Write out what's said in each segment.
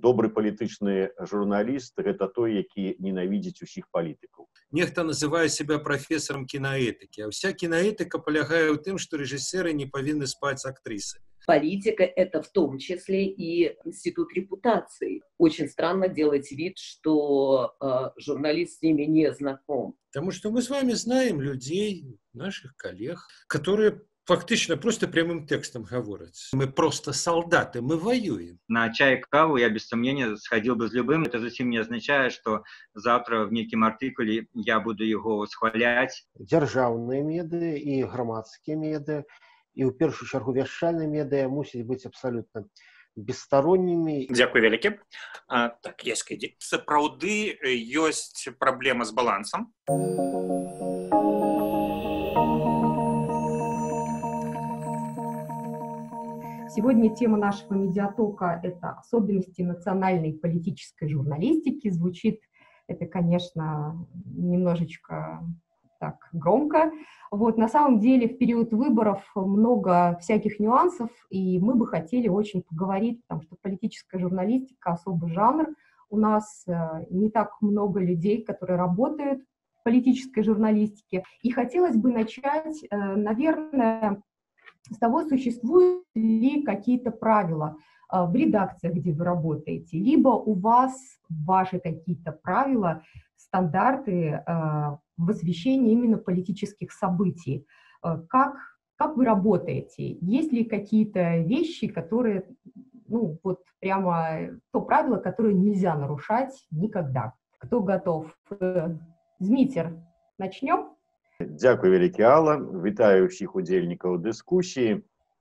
добры палітычны журналіст — гэта той, які ненавідзіць усіх палітыкаў. Нехта называе себя профессором киноэтики, а вся киноэтика полягае ў тым, что режиссеры не павінны спаць с актрисами. Политика — это в том числе и институт репутации. Очень странно делать вид, что журналист с ними не знаком. Потому что мы с вами знаем людей, наших коллег, которые фактично просто прямым текстом говорят. Мы просто солдаты, мы воюем. На чай и каву я без сомнения сходил бы с любым. Это совсем не означает, что завтра в неким артикуле я буду его восхвалять. Дзяржаўныя медыа і грамадскія медыа, і ў першую чаргу вяшчальныя медыа мусяць быць абсалютна бесстароннімі. Дзякуй вялікі. Так, Яська, сапраўды ёсць праблема з балансам. Сегодня тема нашего медиатока — это особенности национальной политической журналистики. Звучит это, конечно, немножечко так громко. Вот, на самом деле в период выборов много всяких нюансов, и мы бы хотели очень поговорить, потому что политическая журналистика — особый жанр. У нас не так много людей, которые работают в политической журналистике. И хотелось бы начать, наверное, с того, существуют ли какие-то правила в редакциях, где вы работаете, либо у вас ваши какие-то правила, стандарты в освещении именно политических событий. Как вы работаете? Есть ли какие-то вещи, которые, ну, вот прямо то правило, которое нельзя нарушать никогда? Кто готов? Змитер, начнем? Дзякуй вялікі, Алла. Вітаю ўсіх удзельнікаў дыскусіі.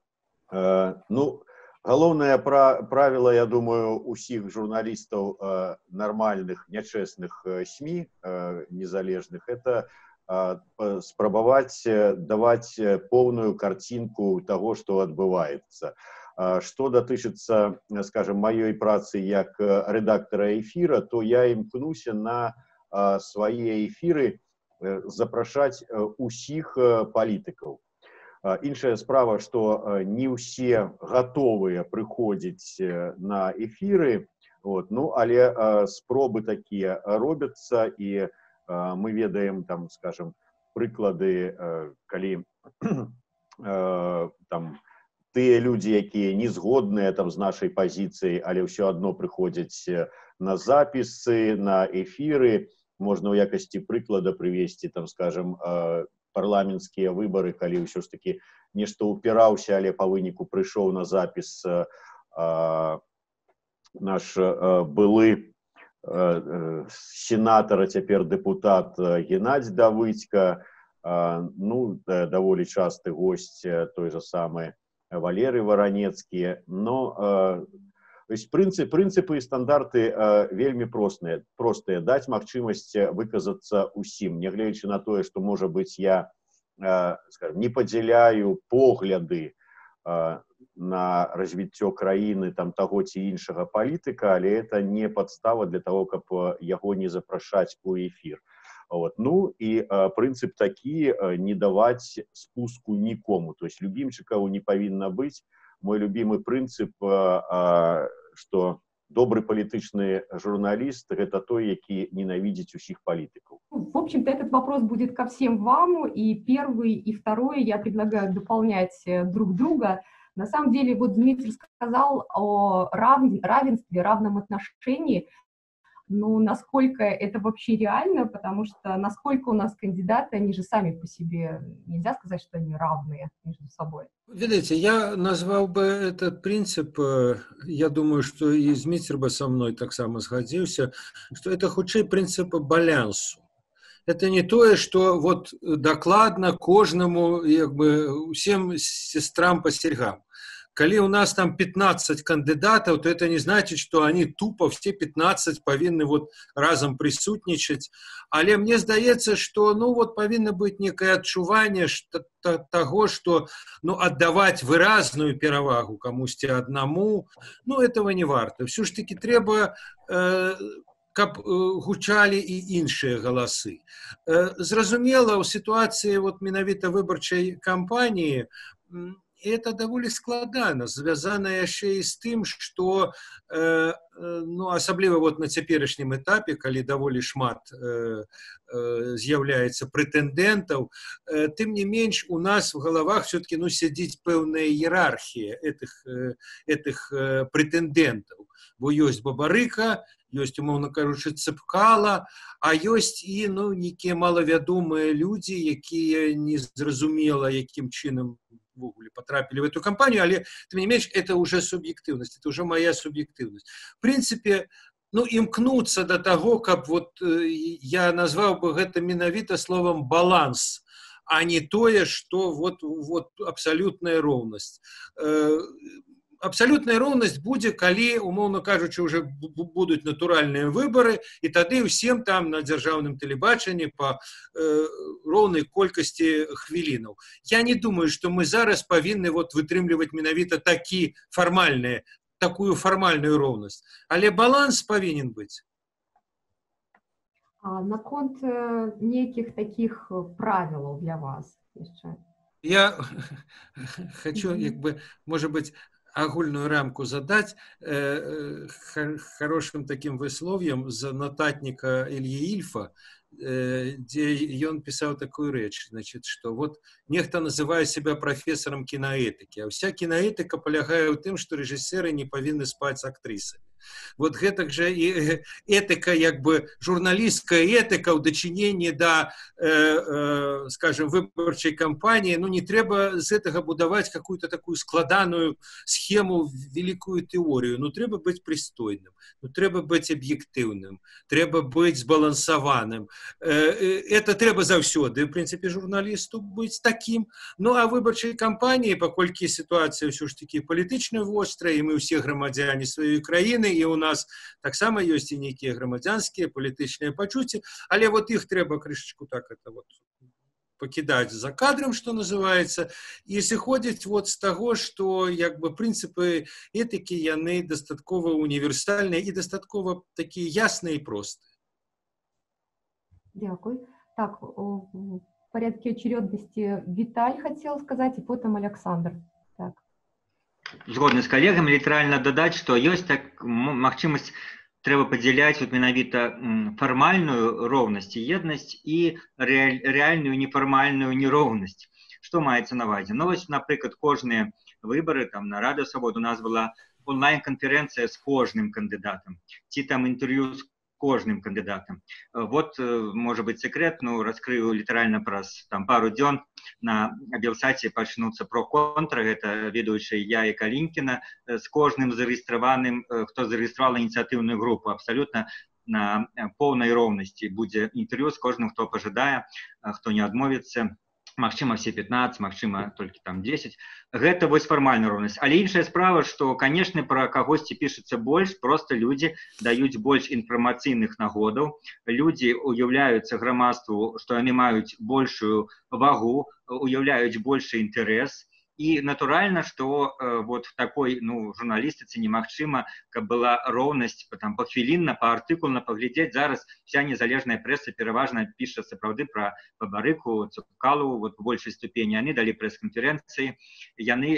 Галоўнае правіла, я думаю, усіх журналістаў нармальных, нячэсных СМІ незалежных — это спрабаваць даваць поўную карцінку таго, што адбываецца. Што датычыцца, скажем, маёй працы як рэдактара эфіра, то я імкнуся на свае эфіры запрашаць усіх палітыкаў. Іншая справа, што не ўсе гатовыя прыходзіць на эфіры, але спробы такія робяцца, і мы ведаем, там, скажем, прыклады, калі там тыя людзі, якія не згодныя там з нашай пазіцыяй, але ўсё адно прыходзяць на запісы, на эфіры. Можна ў якасці прыклада прывесці, там, скажем, парламенцкія выбары, калі ўсё ж такі нешта ўпіраўся, але па выніку прыйшоў на запіс наш былы сенатар, а цяпер дэпутат Геннадзь Давыдзька, даволі часты госць той же самы Валерый Варанецкі. То есть прынцыпы і стандарты вельмі простыя. Даць магчымасць выказацца ўсім, нягледзячы на тое, што, можа быць, я, скажем, не падзяляю погляды на развіццё краіны там таго ці іншага палітыка, але это не падстава для того, каб яго не запрашаць у эфір. І прынцып такі: не даваць спуску нікому. То есть любімчыкаў не павінна быць. Мой любимый принцип, что добрый палітычны журналист — это той, які ненавидит усіх политиков. В общем-то, этот вопрос будет ко всем вам, и первый, и второй я предлагаю дополнять друг друга. На самом деле, вот Дмитрий сказал о равенстве, равном отношении. Ну, насколько это вообще реально, потому что насколько у нас кандидаты, они же сами по себе, нельзя сказать, что они равные между собой. Видите, я назвал бы этот принцип, я думаю, что и Змитер бы со мной так само сгодился, что это хутчэй принцип балансу. Это не то, что вот докладно кожному, всем сестрам по серьгам. Коли у нас там 15 кандидатов, то это не значит, что они тупо все 15 повинны вот разом присутничать. Але мне здаецца, что повинно быть некое адчуванне того, что отдавать выразную перавагу камусьці одному, этого не варто. Все ж таки трэба, каб гучалі і іншыя галасы. Зразумела, у сітуацыі менавіта выбарчай кампаніі это даволі складана, звязана яшчэ і з тым, што асабліва вот на цяперашнім этапе, калі даволі шмат з'яўляецца прэтэндэнтаў, тым не менш у нас в галавах все-таки сядзіць пэўная іерархія этих прэтэндэнтаў. Бо ёсць Бабарыка, ёсць, умоўна кажучы, Цэпкала, а ёсць і нейкія малавядомыя людзі, якія незразумела, якім чынам потрапили в эту кампанию, але, тем не менее, это уже субъективность, это уже моя субъективность. В принципе, имкнуться до того, как вот я назвал бы это менавіта словом баланс, а не тое, что вот абсолютная роўнасць. Абсолютная роўнасць будзе, калі, умоўна кажучы, уже будуць натуральныя выборы, і тады ўсім там на дзяржаўным тэлебачанні па роўнай колькасці хвілінаў. Я не думаю, что мы зараз павінны вытрымліваць менавіта такую фармальную роўнасць. Але баланс павінен быць. Наконт нейкіх таких правілаў для вас яшчэ? Я хочу, может быть, агульную рамку задать хорошим таким высловием за нотатника Ильи Ильфа, где он писал такую речь, значит, что вот нехто называет себя профессором киноэтики, а вся киноэтика полягае ў тым, что режиссеры не павінны спаць с актрисами. Вот гэтак же и этика, журналистская этика в дачыненні до, скажем, выборчей кампании, не трэба з этого будовать какую-то такую складаную схему, великую теорию. Трэба быть пристойным, трэба быть объективным, трэба быть сбалансованным. Это трэба заўсёды, в принципе, журналисту быть таким. А выборчей кампании, паколькі ситуация все ж таки политичная вострая, и мы все громадяне своей краины, и у нас таксама ёсць і нейкія грамадзянскія палітычныя пачуцці, але іх трэба крышачку так пакідаць за кадрам, што называецца, і сыходзіць з таго, што прынцыпы этыкі яны дастаткова універсальныя і дастаткова такія ясныя і простыя. Дякую. Так, в порядке очередности Виталь хотел сказать, и потом Александр. Так. Згодны з калегамі, літаральна дадаць, што ёсць магчымасць трэба падзяляць менавіта фармальную роўнасць і еднасць і рэальную нефармальную нероўнасць. Што маецца на ўвазе? Напрыклад, кожныя выбары на Раду Свабоды у нас была онлайн-канферэнцыя з кожным кандыдатам, ці там інтэрв'ю з кожным кандыдатам. Можа быць, секрет, раскрыю літаральна праз пару дзён на Белсаце пачнуцца про-контра, гэта ведаючыя я і Калінкіна, з кожным зарэгістраваным, хто зарэгістраваў ініцыятыўную групу, абсалютна на поўнай роўнасці будзе інтэрв'ю з кожным, хто пажадае, хто не адмовіцца. Магчыма, все 15, магчыма, толькі 10. Гэта фармальная роўнасць. Але іншая справа, што, канешне, пра кагосьці пішацца больш, проста людзі даюць больш інфармацыйных нагодаў, людзі уяўляюцца грамадству, што яны маюць большую вагу, уяўляюць большы інтарэс. І натуральна, што в такой журналістыцы немагчыма, каб была роўнасць пахвілінна, паартыкульна паглядзець. Зараз вся незалежная прэса пераважна піша сапраўды пра Бабарыку, Цэпкалу, в большай ступені. Яны далі прэс-канферэнцыі, яны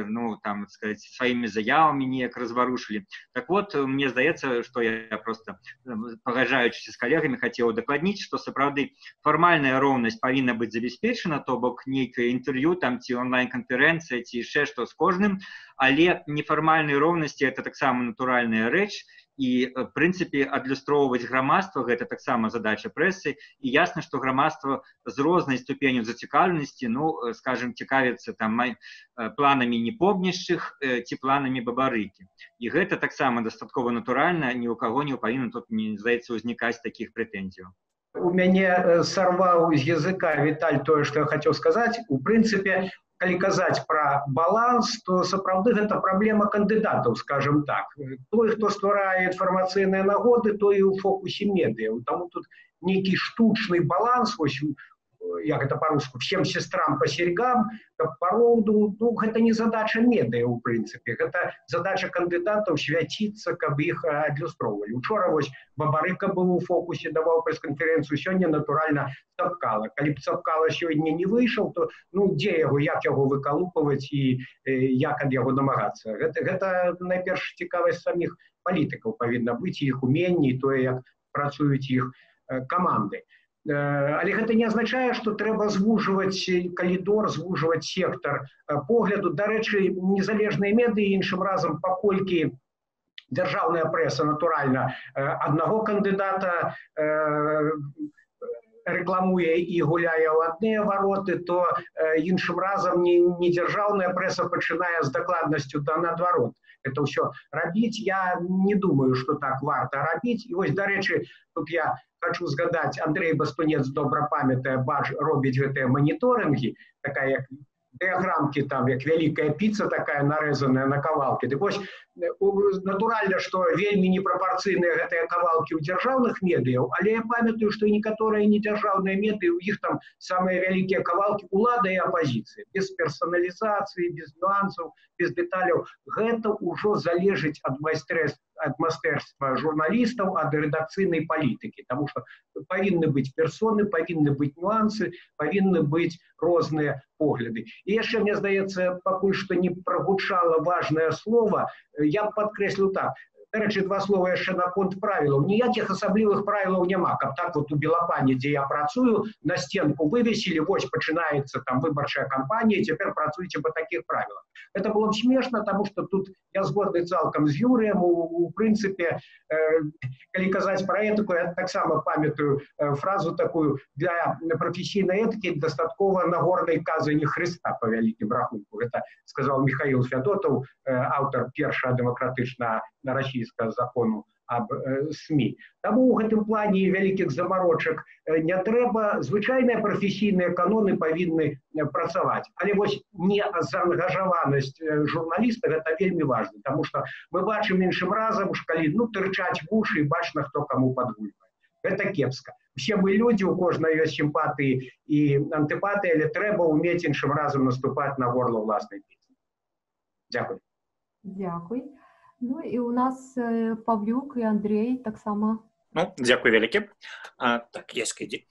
сваімі заявамі неяк разварушылі. Так мне здаецца, што я просто, пагаджаючыся з калегамі, хацеў удакладніць, што сапраўды фармальная роўнасць павінна быць забяспечана, то бок нейкае інтэрв'ю ці онлайн-канферэнцыя, ці яшчэ што з кожным, але нефармальнай роўнасці это таксама натуральная рэч, і, в прынцыпе, адлюстроўваць грамадства гэта таксама задача прэсы, і ясна, што грамадства з рознай ступенню зацікаўленасці, скажем, цікавіцца планамі непомняшчых ці планамі Бабарыкі. І гэта таксама дастаткова натуральна, ні ў каго не павінна тут, мне здаецца, узнікаць такіх прэтэнзіяў. У мяне сарваў з языка, Віталь, тое, што я хацеў сказаць. У прынцыпе, калі казаць пра баланс, то сапраўды гэта праблема кандыдатаў, скажем так. Той, хто стварае інфармацыйныя нагоды, той і ў фокусе медыяў. Таму тут нейкі штучны баланс, як это по-руску, всем сестрам по серьгам, каб пароўну, гэта не задача медыа, у прынцыпе. Гэта задача кандыдатаў свяціцца, каб іх адлюстроўвалі. Учора Бабарыка быў у фокусе, даваў прэс-канферэнцыю, сёння, натуральна, Цэпкала. Калі б Цэпкала сёння не выйшаў, то дзе яго, як яго выкалупваць і як ад яго дамагацца. Гэта найперш цікавасць саміх палітыкаў павінна быць, іх уменні, тое, як працуюць іх каманды. Але гэта не азначае, што трэба звужваць калідор, звужваць сектар погляду. Дарэчы, незалежныя медыі іншым разам, паколькі дзяржаўная прэса, натуральна, аднаго кандыдата рэкламуе і гуляе ў адныя вароты, то іншым разам не дзяржаўная прэса пачынае з дакладнасцю да наадварот. Это ўсё рабіць. Я не думаю, што так варта рабіць. І вось, дарэчы, тут я хочу згадаць, Андрей Бастунец добра памятае, робіць гэтыя маніторынгі, такая як дыяграмкі, там, як вялікая піца такая нарэзаная на кавалкі. Дык вось, натуральна, што вельмі непрапорцыйныя гэтыя кавалкі ў дзяржаўных медыяў, але я памятаю, што і некаторыя недзяржаўныя медыі, у іх там самыя вялікія кавалкі улада і апазіцыі, без персаналізацыі, без нюансаў, без дэталяў. Гэта ўжо залежыць ад майстэрства журналістаў, ад рэдакцыйнай палітыкі, таму што павінны быць персоны, павінны быць нюансы, павінны быць розныя погляды. І яшчэ, мне здаецца, пакуль што не прагучала важнае слова, я б падкрэсліў так. Дарэчы, два слова яшчэ наконт правілаў. Ніякіх асаблівых правілаў няма, каб так вот у Белапане, дзе я працую, на стенку вывесілі, вось пачынаецца там выбарчая кампанія, цяпер працуйце па такіх правілах. Это было б смешна, таму што тут я згодны цалкам з Юрыем. У прынцыпе, калі казаць пра этыку, я таксама памятаю фразу такую: для прафесійнай этыкі дастаткова нагорнай казані Хрыста, па вялікім рахунку. Гэта сказаў Михаил Фядотаў, аўтар першага дэмакратычнага расійскага закону аб СМІ. Таму ў гэтым плане вялікіх замарочак не трэба. Звычайныя прафесійныя каноны павінны працаваць. Але вось незаангажаванасць журналіста — гэта вельмі важна, таму што мы бачым іншым разам, калі тырчаць вушы і бачна, хто каму падгульвае. Гэта кепска. Усе мы людзі, у кожнай ёсць сімпатыі і антыпатыі, але трэба ўмець іншым разам наступаць на горла ўласнай песні. Дзякуй. Дзякуй. Ну і у нас Павлюк і Андрей таксама. Ну, дзякуй вялікі. Так, Яська, ідзі.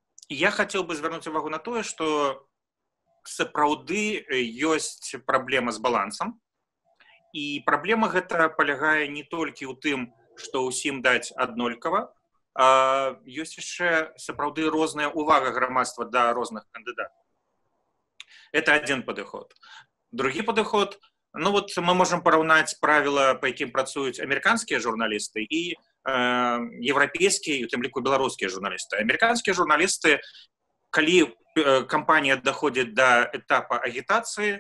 Я хацеў бы звярнуць увагу на тое, што сапраўды ёсць праблема з балансам. І праблема гэта палягае не толькі ў тым, што ўсім даць аднолькава, а ёсць яшчэ сапраўды розная ўвага грамадства да розных кандыдатаў. Это адзін падыход. Другі падыход — ну вот мы можем параўнаць правіла, па якім працуюць амерыканскія журналісты і еўрапейскія, і у тым ліку беларускія журналісты. Амерыканскія журналісты, калі кампанія даходзіць да этапа агітацыі,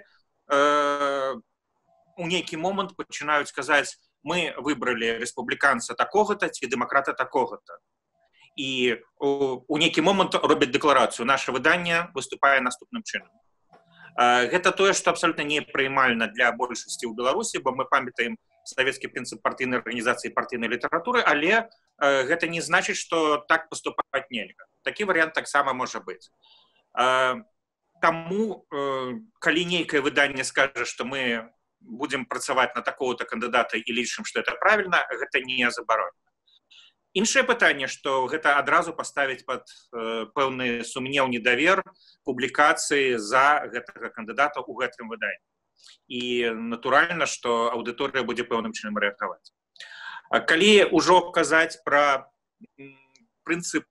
у нейкі момант пачынаюць казаць: мы выбралі рэспубліканца такога-то ці дэмакрата такога-то. І у нейкі момант робяць дэкларацыю: наша выданне выступае наступным чынам. Гэта тое, што абсалютна непрыймальна для большасці ў Беларусі, бо мы памятаем савецкі прынцып партыйнай арганізацыі, партыйнай літаратуры, але гэта не значыць, што так паступаць нельга. Такі варыянт таксама можа быць. Таму, калі нейкае выданне скажа, што мы будзем працаваць на такого-то кандыдата і лічым, што это правільна, гэта не забаронена. Іншае пытанне, што гэта адразу паставіць пад пэўны сумнеў, недавер публікацыі за гэтага кандыдата ў гэтым выданні. І натуральна, што аўдыторыя будзе пэўным чынам рэагаваць. Калі ўжо казаць пра прынцып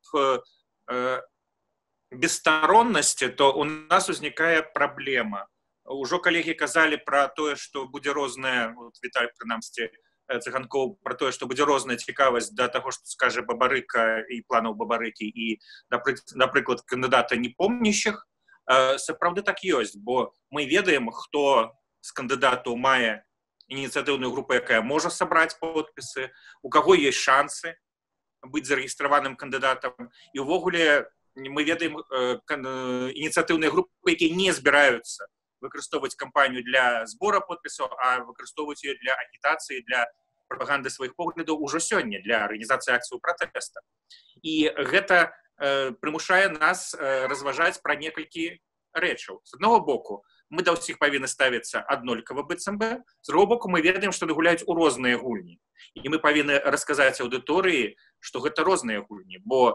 бесстароннасці, то у нас узнікае праблема. Ужо калегі казалі пра тое, што будзе розная, Віталь, прынамсі, Цыганкоў, пра тое, што будзе розная цікавасць да таго, што скажа Бабарыка і планаў Бабарыкі і, напрыклад, кандыдата непомнящых. Сапраўды так ёсць, бо мы ведаем, хто з кандыдатаў мае ініцыятыўную групу, якая можа сабраць подпісы, у каго ёсць шансы быць зарэгістраваным кандыдатам. І ўвогуле мы ведаем ініцыятыўныя групы, якія не збіраюцца выкарыстоўваць кампанію для збора подпісаў, а выкарыстоўваць ее для агітацыі, для прапаганды сваіх поглядаў ужо сёння, для арганізацыі акцыю пратэста. І гэта прымушае нас разважаць пра некалькі рэчаў. З аднаго боку, мы да ўсіх павінны ставіцца аднолькава быццам бы, з другога боку, мы ведаем, што гуляюць у розныя гульні. І мы павінны расказаць аўдыторыі, што гэта розныя гульні, бо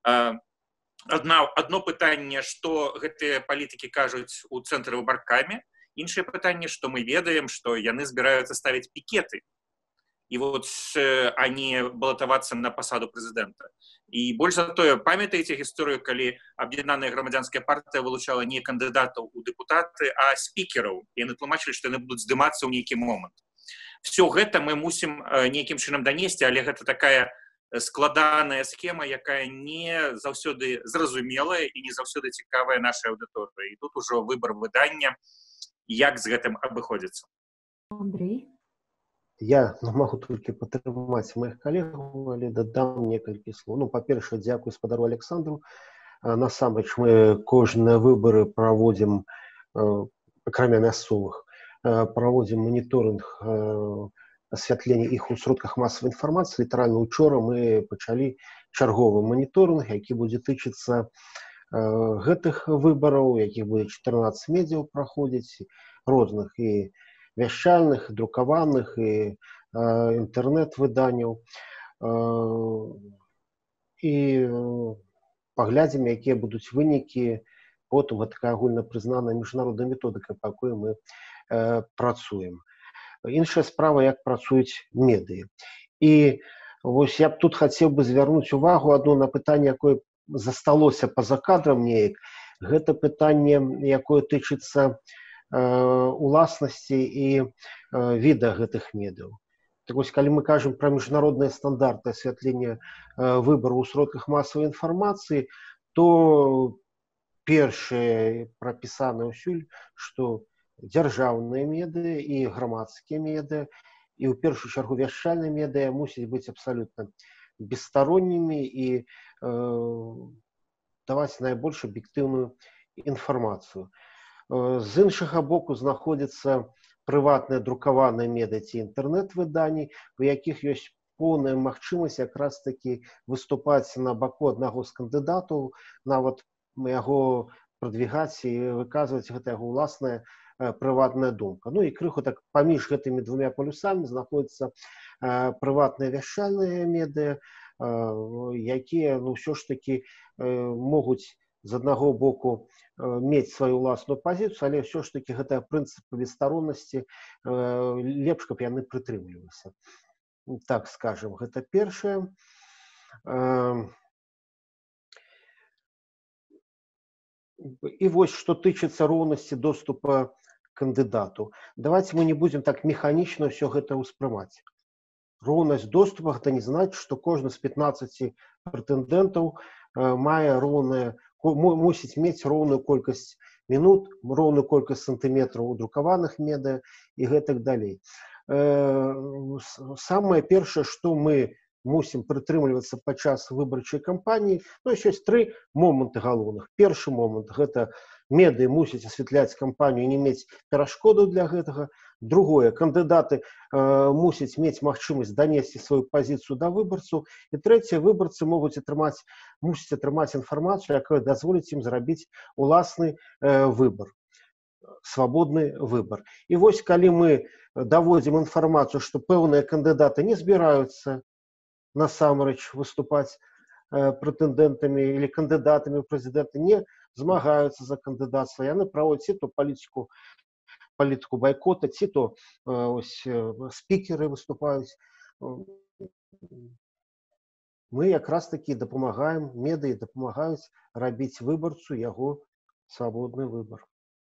одно пытанне, што гэтыя палітыкі кажуць у цэнтры выбаркамі, іншае пытанне, што мы ведаем, што яны збіраюцца ставіць пікеты и вот а не баллотоваться на посаду президента. И больше за то, памятаете историю, когда Объединенная громадянская партия вылучала не кандидатов у депутаты, а спикеров. И они тлумачили, что они будут сдыматься в некий момент. Все это мы мусим неким чином донести, але это такая складаная схема, якая не заўсёды зразумелая и не заўсёды цікавая нашей аудитории. И тут уже выбор выдания, як з гэтым абыходзіцца. Андрей? Я могу только падтрымаць моих коллегаў, але дадам некалькі слоў. Ну, па-першае, дзякуй спадару Александру. Насамрэч мы кожныя выборы праводзім, акрамя мясцовых, праводзім моніторинг асвятлення іх у сродках масавай інфармацыі. Літаральна учора мы пачалі чарговы моніторинг, які будзе тычыцца гэтых выбораў, якіх будзе 14 медіяў праходзіць, розных і вяшчальных, друкаваных і інтэрнэт-выданняў. І паглядзім, якія будуць вынікі. Потым гэта такая агульна прызнаная міжнародная методыка, па якой мы працуем. Іншая справа, як працуюць медыі. І вось я б тут хацеў бы звярнуць увагу адно на пытанне, якое засталося па-за кадрам неяк. Гэта пытанне, якое тычыцца уласнасці і віда гэтых медыяў. Так вось, калі мы кажам пра міжнародныя стандарты асвятлення выбараў у сродках масавай інфармацыі, то першае прапісана ўсюль, што дзяржаўныя медыа і грамадскія медыа, і ў першую чаргу вяшчальныя медыа мусяць быць абсалютна бесстароннімі і даваць найбольш аб'ектыўную інфармацыю. З іншага боку знаходзяцца прыватныя друкаваныя медыа ці інтэрнэт-выданні, у якіх ёсць поўная магчымасць якраз такі выступаць на баку аднаго з кандыдатаў, нават яго прадвігаць і выказваць гэта яго ўласная прыватная думка. Ну і крыху так паміж гэтымі двумя полюсамі знаходзяцца прыватныя вяшчальныя медыа, якія ўсё ж такі могуць з аднаго боку мець сваю ўласную пазіцыю, але ўсё ж такі гэтыя прынцыпы бесстароннасці лепш, каб яны прытрымліваліся. Так скажем, гэта першае. І вось, што тычыцца роўнасці доступа кандыдату. Давайте мы не будем так механічна ўсё гэта ўспрымаць. Роўнасць доступа гэта не значыць, што кожны з 15 прэтэндэнтаў мусіць мець роўную колькасць мінут, роўную колькасць сантыметраў у друкаваных медыа і гэтак далей. Самае першае, што мы мусім прытрымлівацца падчас выбарчай кампаніі, ну, ёсць 3 моманты галоўных. Першы момант – гэта медыі мусяць асвятляць кампанію і не мець перашкодаў для гэтага. Другое – кандыдаты мусяць мець магчымасць данесці сваю пазіцыю да выбарцаў. І трэцяе – выбарцы мусяць атрымаць інфармацыю, якая дазволіць ім зрабіць уласны выбар, свабодны выбар. І вось, калі мы даводзім інфармацыю, што пэўныя кандыдаты не збіраюцца насамрэч выступаць прэтэндэнтамі или кандыдатамі ў прэзідэнты, не змагаюцца за кандыдацтва, яны праводзяць ці то палітыку байкота, ці то спікеры выступаюць. Мы якраз такі дапамагаем, медыі дапамагаюць рабіць выбарцу яго свабодны выбар.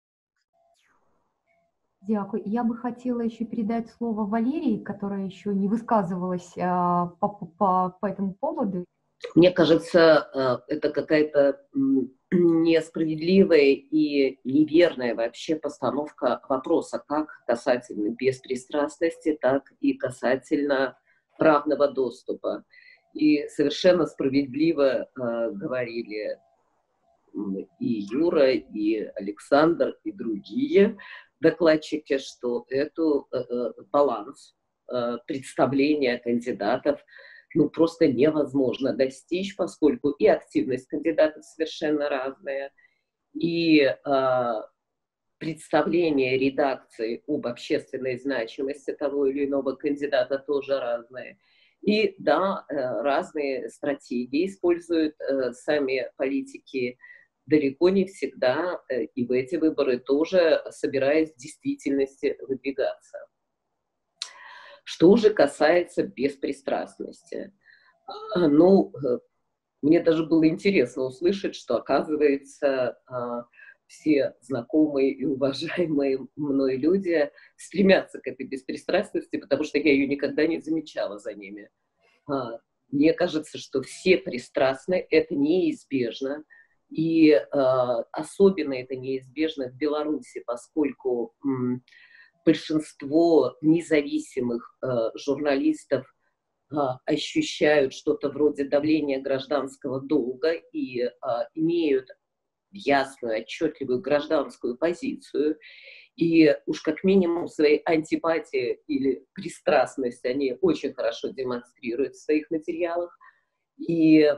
Дякую. Я бы хотела еще передать слово Валерии, которая еще не высказывалась по этому поводу. Мне кажется, это какая-то несправедливая и неверная вообще постановка вопроса, как касательно беспристрастности, так и касательно равного доступа. И совершенно справедливо говорили и Юра, и Александр, и другие докладчики, что эту баланс представления кандидатов просто невозможно достичь, поскольку и активность кандидатов совершенно разная, и представление редакции об общественной значимости того или иного кандидата тоже разное. И да, разные стратегии используют сами политики, далеко не всегда, и в эти выборы тоже собираясь в действительности выдвигаться. Что же касается беспристрастности, ну, мне даже было интересно услышать, что, оказывается, все знакомые и уважаемые мной люди стремятся к этой беспристрастности, потому что я ее никогда не замечала за ними. Мне кажется, что все пристрастны, это неизбежно, и особенно это неизбежно в Беларуси, поскольку большинство независимых журналистов ощущают что-то вроде давления гражданского долга и имеют ясную, отчетливую гражданскую позицию, и уж как минимум свои антипатии или пристрастность они очень хорошо демонстрируют в своих материалах. И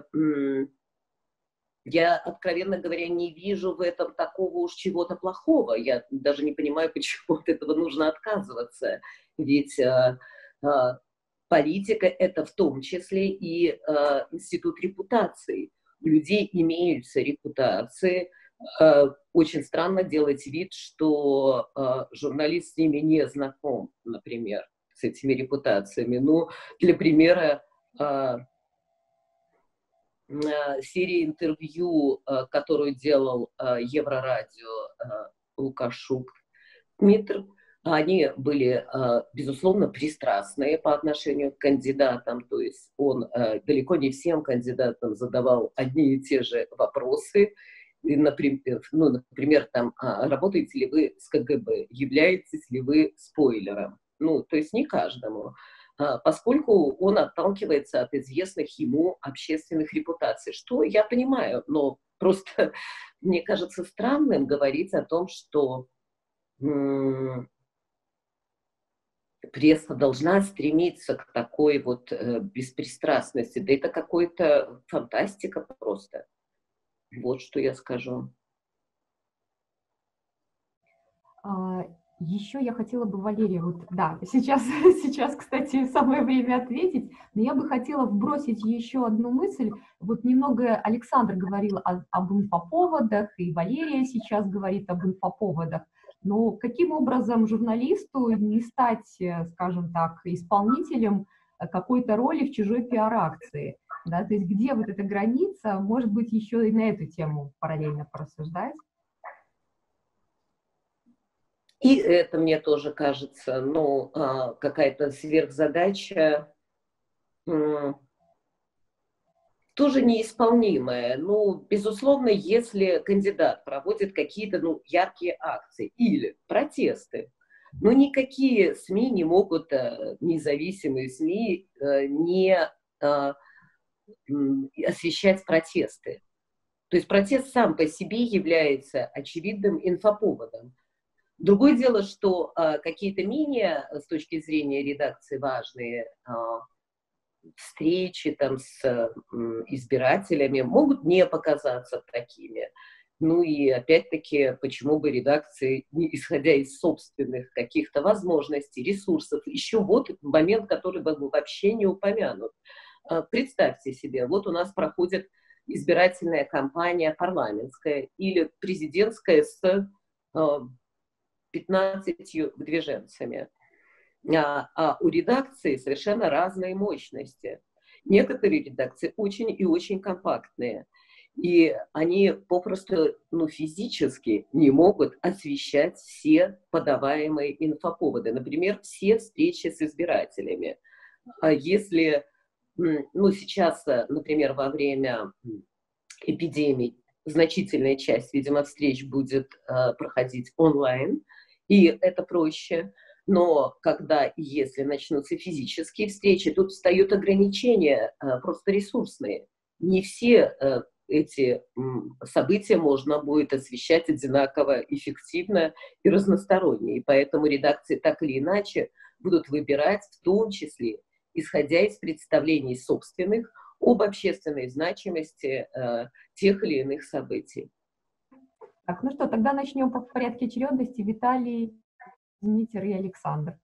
я, откровенно говоря, не вижу в этом такого уж чего-то плохого. Я даже не понимаю, почему от этого нужно отказываться. Ведь политика – это в том числе и институт репутации. У людей имеются репутации. Очень странно делать вид, что журналист с ними не знаком, например, с этими репутациями. Ну, для примера, серия интервью, которую делал Еврорадио Лукашук Дмитрий, они были, безусловно, пристрастные по отношению к кандидатам, то есть он далеко не всем кандидатам задавал одни и те же вопросы. И, например, там, работаете ли вы с КГБ, являетесь ли вы спойлером? Ну, то есть не каждому, поскольку он отталкивается от известных ему общественных репутаций, что я понимаю, но просто мне кажется странным говорить о том, что пресса должна стремиться к такой вот беспристрастности. Да это какая-то фантастика просто. Вот что я скажу. Еще я хотела бы, Валерия, вот, да, сейчас, кстати, самое время ответить, но я бы хотела вбросить еще одну мысль. Вот немного Александр говорил об инфоповодах, и Валерия сейчас говорит об инфоповодах. Но каким образом журналисту не стать, скажем так, исполнителем какой-то роли в чужой пиар-акции? Да? То есть где вот эта граница? Может быть, еще и на эту тему параллельно порассуждать? И это, мне тоже кажется, ну, какая-то сверхзадача, тоже неисполнимая. Ну, безусловно, если кандидат проводит какие-то, ну, яркие акции или протесты, но никакие СМИ не могут, независимые СМИ, не освещать протесты. То есть протест сам по себе является очевидным инфоповодом. Другое дело, что какие-то менее, с точки зрения редакции, важные встречи там с избирателями могут не показаться такими. Ну и опять-таки, почему бы редакции, исходя из собственных каких-то возможностей, ресурсов, еще вот момент, который был вообще не упомянут. Представьте себе, вот у нас проходит избирательная кампания парламентская или президентская с 15 выдвиженцами. А у редакции совершенно разные мощности. Некоторые редакции очень и очень компактные. И они попросту, ну, физически не могут освещать все подаваемые инфоповоды. Например, все встречи с избирателями. Если, ну, сейчас, например, во время эпидемии значительная часть, видимо, встреч будет проходить онлайн, и это проще. Но когда и если начнутся физические встречи, тут встают ограничения просто ресурсные. Не все эти события можно будет освещать одинаково эффективно и разносторонне. И поэтому редакции так или иначе будут выбирать, в том числе, исходя из представлений собственных об общественной значимости тех или иных событий. Так, ну что, тогда начнем по порядке очередности. Виталий, Дмитрий и Александр.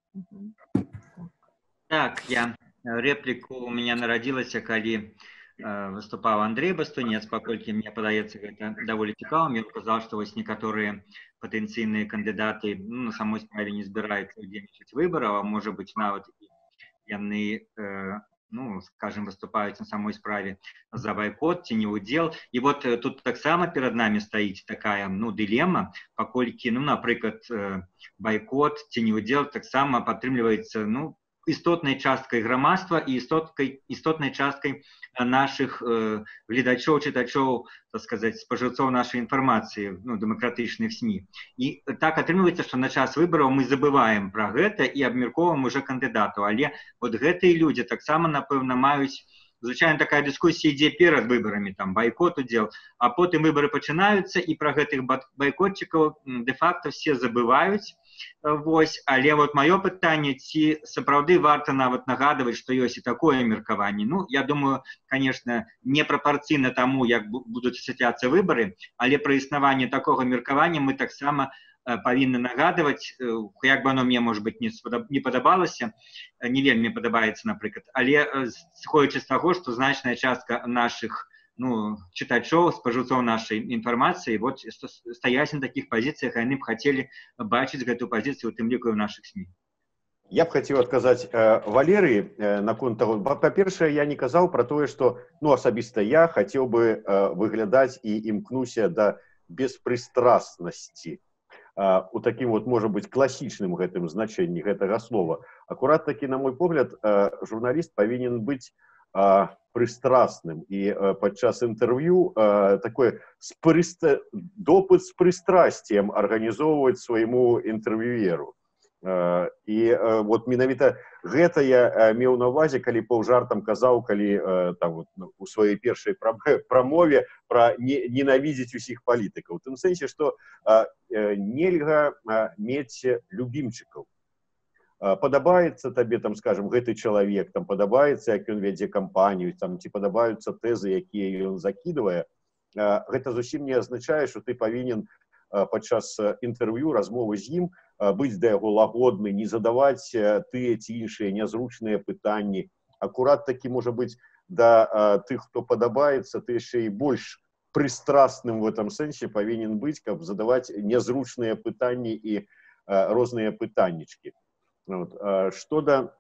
Так, реплику у меня народилась, когда выступал Андрей Бастунец, поскольку мне падаецца гэта даволі цікавым. Ён казаў, што вось некаторыя патэнцыйныя кандыдаты на самой справе не збіраюцца ўдзельнічаць выбараў, а можа быць нават і яны ну, скажем, выступаюць на самой справе за байкот ці не ўдзел. І вот тут таксама перад намі стаіць такая, ну, дылема, паколькі, ну, напрыклад, байкот ці не ўдзел таксама падтрымліваецца, ну, істотнай часткай грамадства і істотнай часткай нашых гледачоў, чытачоў, так сказаць, спажыўцоў нашай інфармацыі, ну, дэмакратычных СМІ. І так атрымліваецца, што на час выбараў мы забываем пра гэта і абмяркоўваем уже кандыдатаў. Але вот гэтыя людзі таксама, напэўна, маюць, звычайна такая дыскусія ідзе перад выбарамі, там, байкот удзел, а потым выбары пачынаюцца, і пра гэтых байкотчыкаў дэ-факта все забываюць. Вось, але вот маё пытанне, ці сапраўды варта нават нагадваць, што ёсць і такое меркаванне. Ну, я думаю, конечно, непрапорцыйна таму, як будуць асвятляцца выбары, але пра існаванне такога меркавання мы таксама павінны нагадваць, як бы оно мне, может быть, не падабалася, не вельмі падабаецца, напрыклад, але сходзячы з таго, што значная частка нашых, ну, чытачоў, спажыўцоў нашай інфармацыі вот стаяць на такіх пазіцыях, яны б хацелі бачыць гэтую пазіцыю, у тым ліку і ў нашых СМІ. Я б хацеў адказаць Валерыі наконт таго. Па-першае, я не казаў пра тое, што, ну, асабіста я хацеў бы выглядаць і імкнуся да беспрыстрастнасці. У такім, вот, можа быць, класічным гэтым значэнні гэтага слова. Акурат такі, на мой погляд, журналіст павінен быць прыстрасным, і падчас інтэрв'ю такой допыт з прыстрасціем арганізоўваць свайму інтэрв'юеру. І вот менавіта гэта я меў на ўвазе, калі паўжартам казаў, калі там, у сваёй першай прамове пра ненавідзець усіх палітыкаў. У тым сэнсе, што нельга мець любімчыкаў. Падабаецца табе, там, скажем, гэты чалавек, там, падабаецца, як ён вядзе кампанію, там, ці падабаюцца тэзы, якія ён закідвае, гэта зусім не азначае, што ты павінен падчас інтэрв'ю, размовы з ім, быць да яго лагодны, не задаваць тыя ці іншыя нязручныя пытанні. Акурат такі, можа быць, да тых, хто падабаецца, ты яшчэ і больш прыстрасным в этом сэнсе павінен быць, каб задаваць нязручныя пытанні і розныя пытаннічкі. Вот. Что да,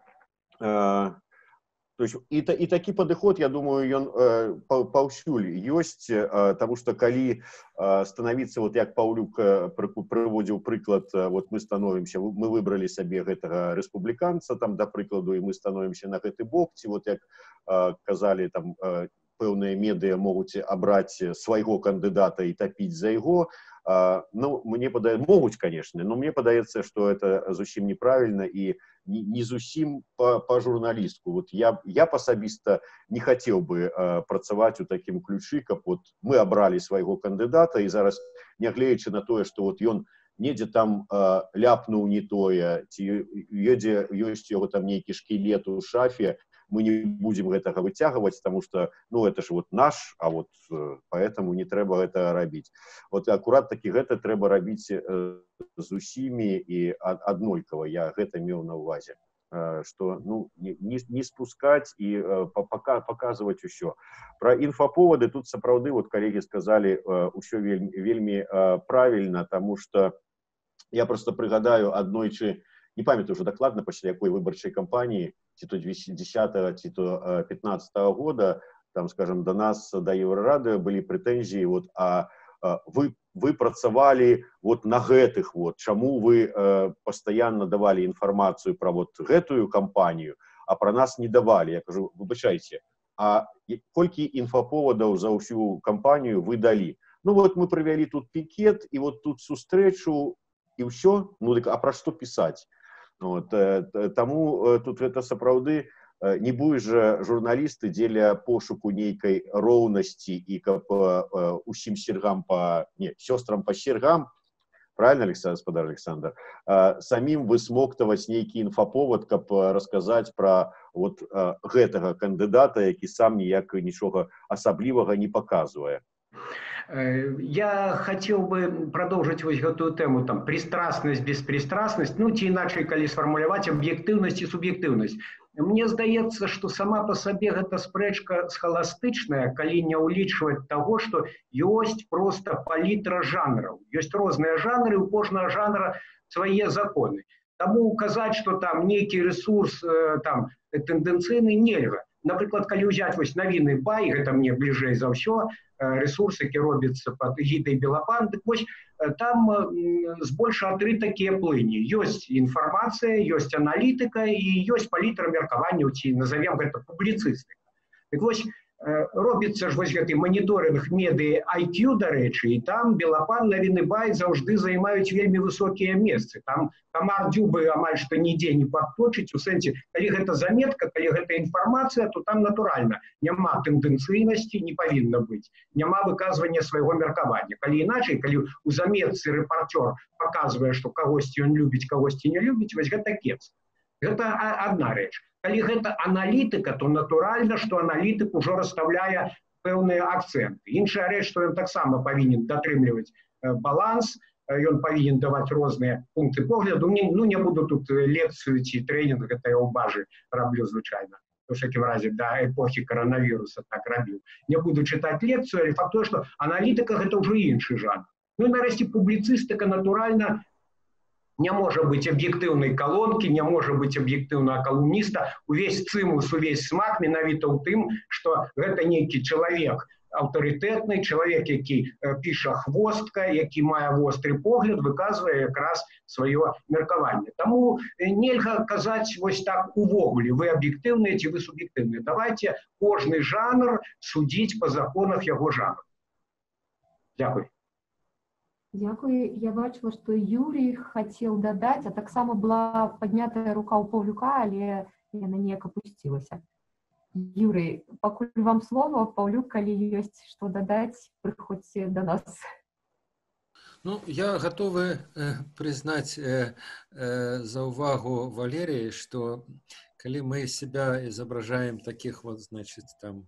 то есть и такі падыход, я думаю, ён паўсюль ёсць, таму што калі становіцца, вот як Паўлюк прыводзіў прыклад, вот мы становімся, мы выбралі сабе гэтага рэспубліканца, там, да прыкладу, і мы становімся на гэты бок, ці вот як казалі, там, пэўныя медыа могуць абраць свайго кандыдата і тапіць за яго. Ну, мне падаецца, могуць, конечно, но мне падаецца, што это зусім неправільна і не зусім па-журналістку. Вот я асабіста не хацеў бы працаваць у такім ключы, каб вот мы абралі свайго кандыдата, і зараз, нягледзячы на тое, што вот ён недзе там ляпнуў не тое, ці ёсць яго там нейкі шкілет у шафе, мы не будем гэтага выцягваць, потому что, ну, это ж вот наш, а вот поэтому не трэба гэта рабіць. Вот акурат такі гэта трэба рабіць з усімі і аднолькава, я гэта меў на ўвазе, што, ну, не спускаць і паказваць усё. Пра інфаповады тут сапраўды, вот калегі сказалі, усё вельмі правільна, таму што я просто прыгадаю аднойчы, не памятаю ўжо дакладна, пасля якой выбарчай кампаніі, ці то 2010-го, ці то 2015-го года, там, скажем, до нас, до Еврорадио былі прэтэнзіі, вот, а вы працавалі вот на гэтых, вот, чаму вы пастаянна давалі інфармацыю пра вот гэтую кампанію, а пра нас не давалі. Я кажу, выбачайце, а колькі інфаповадаў за ўсю кампанію вы далі? Ну вот мы правялі тут пікет, і вот тут сустрэчу, і ўсё, ну дык, а пра што пісаць? Вот, таму тут гэта сапраўды не будуць жа журналісты дзеля пошуку нейкай роўнасці і каб усім сергам сёстрам па сергам, правильно, гаспадар Александр, самім высмоктаваць нейкі інфаповад, каб расказаць пра вот гэтага кандыдата, які сам ніяк нічога асаблівага не паказвае. Я хотел бы продолжить вот эту тему, там, пристрастность, беспристрастность, ну, ці иначе, калі сфармуляваць, объективность и субъективность. Мне здаецца, что сама по себе эта спрэчка схоластычная, калі не ўлічваць того, что ёсць просто палітра жанраў. Ёсць розныя жанры, у кожнага жанра свае законы. Таму казаць, што там нейкі рэсурс там тэндэнцыйны нельга. Напрыклад, калі ўзяць вось навіны Бай, гэта мне бліжэй за ўсё, рэсурс, які робіцца пад эгідай Белапан, дык вось там збольшага 3 такія плыні. Ёсць інфармацыя, ёсць аналітыка і ёсць палітра меркаванняў, ці назовем гэта публіцыстыка. Дык вось робіцца ж вось гэты маніторынг медыа IQ, дарэчы, і там Белапан, навіны Бай заўжды займаюць вельмі высокія месцы. Там камар дзюбы амаль што нідзе не падточыць, у сэнсе, калі гэта заметка, калі гэта інфармацыя, то там натуральна няма тэндэнцыйнасці, не павінна быць, няма выказвання свайго меркавання. Калі іначай, калі у заметцы рэпартёр паказвае, што кагосьці ён любіць, кагосьці не любіць, вось гэта кепска. Гэта адна рэч. Калі гэта аналітыка, то натуральна, што аналітык ужо расстаўляе пэўныя акцэнты. Іншая рэч, што ён таксама павінен датрымліваць баланс, ён павінен даваць розныя пункты погляду. Ну, не буду тут лекцыю ці трэнінг, гэта я ў бажы раблю звычайна. У всякім разе, да эпохі каранавіруса так рабіў. Не буду чытаць лекцыю, але факт той, што аналітыка гэта ўжо іншы жанр. Ну і нарэшце публіцыстыка, натуральна, не можа быць аб'ектыўнай калонкі, не можа быць аб'ектыўнага калумніста. Увесь цымус, увесь смак менавіта ў тым, што гэта нейкі чалавек аўтарытэтны, чалавек, які піша хвостка, які мае востры погляд, выказвае якраз сваё меркаванне. Таму нельга казаць вось так увогуле, вы аб'ектыўныя ці вы суб'ектыўныя. Давайце кожны жанр судзіць па законах яго жанру. Дзякуй. Дякую. Я бачила, што Юрій хацеў дадаць, а таксама была паднятая рука ў Паўлюка, але яна неяк апусцілася. Юрий, пакуль вам слово, Паўлюк, калі ёсць што дадаць, прыходзьце да нас. Ну, я готовы признать за увагу Валерии, что коли мы себя изображаем таких вот, значит, там,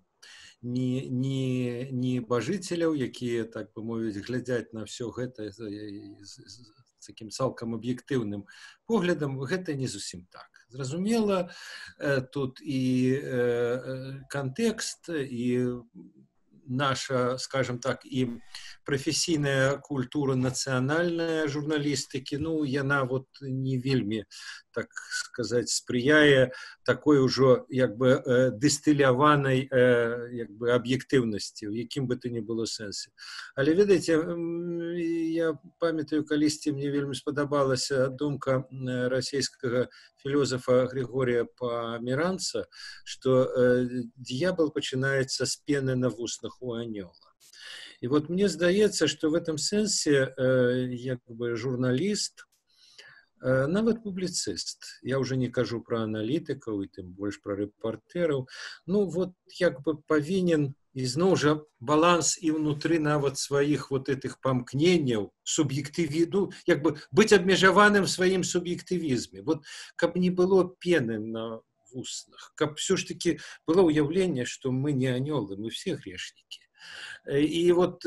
не божителяў, якія, так бы мовіць, глядзяць на все гэта з таким цалкам аб'ектыўным поглядам, гэта не зусім так. Зразумела, тут і кантэкст, і наша, скажем так, і професійная культура нацыянальная журналістыкі, ну, яна вот не вельмі, так сказать, спрыяе такой ужо, як бы, дыстыляванай, як бы, аб'ектыўнасці, у якім бы то ни было сэнсе. Але, ведаеце, я памятаю, калісьці мне вельмі спадабалася думка расійскага філосафа Григорія Померанца, што дьявол пачынаецца з пены на вуснах у анёла. И вот мне здаецца, что в этом сенсе як бы журналист, нават публіцыст, я уже не кажу про аналітыкаў і тым больш про рэпартэраў, ну вот як бы павінен ізноў жа баланс і ўнутры нават сваіх вот этих памкненняў, ну, як бы быць абмежаваным сваім суб'ектывізме. Вот каб не было пены на вуснах, каб все ж таки было ўяўленне, что мы не анёлы, мы все грешники. И вот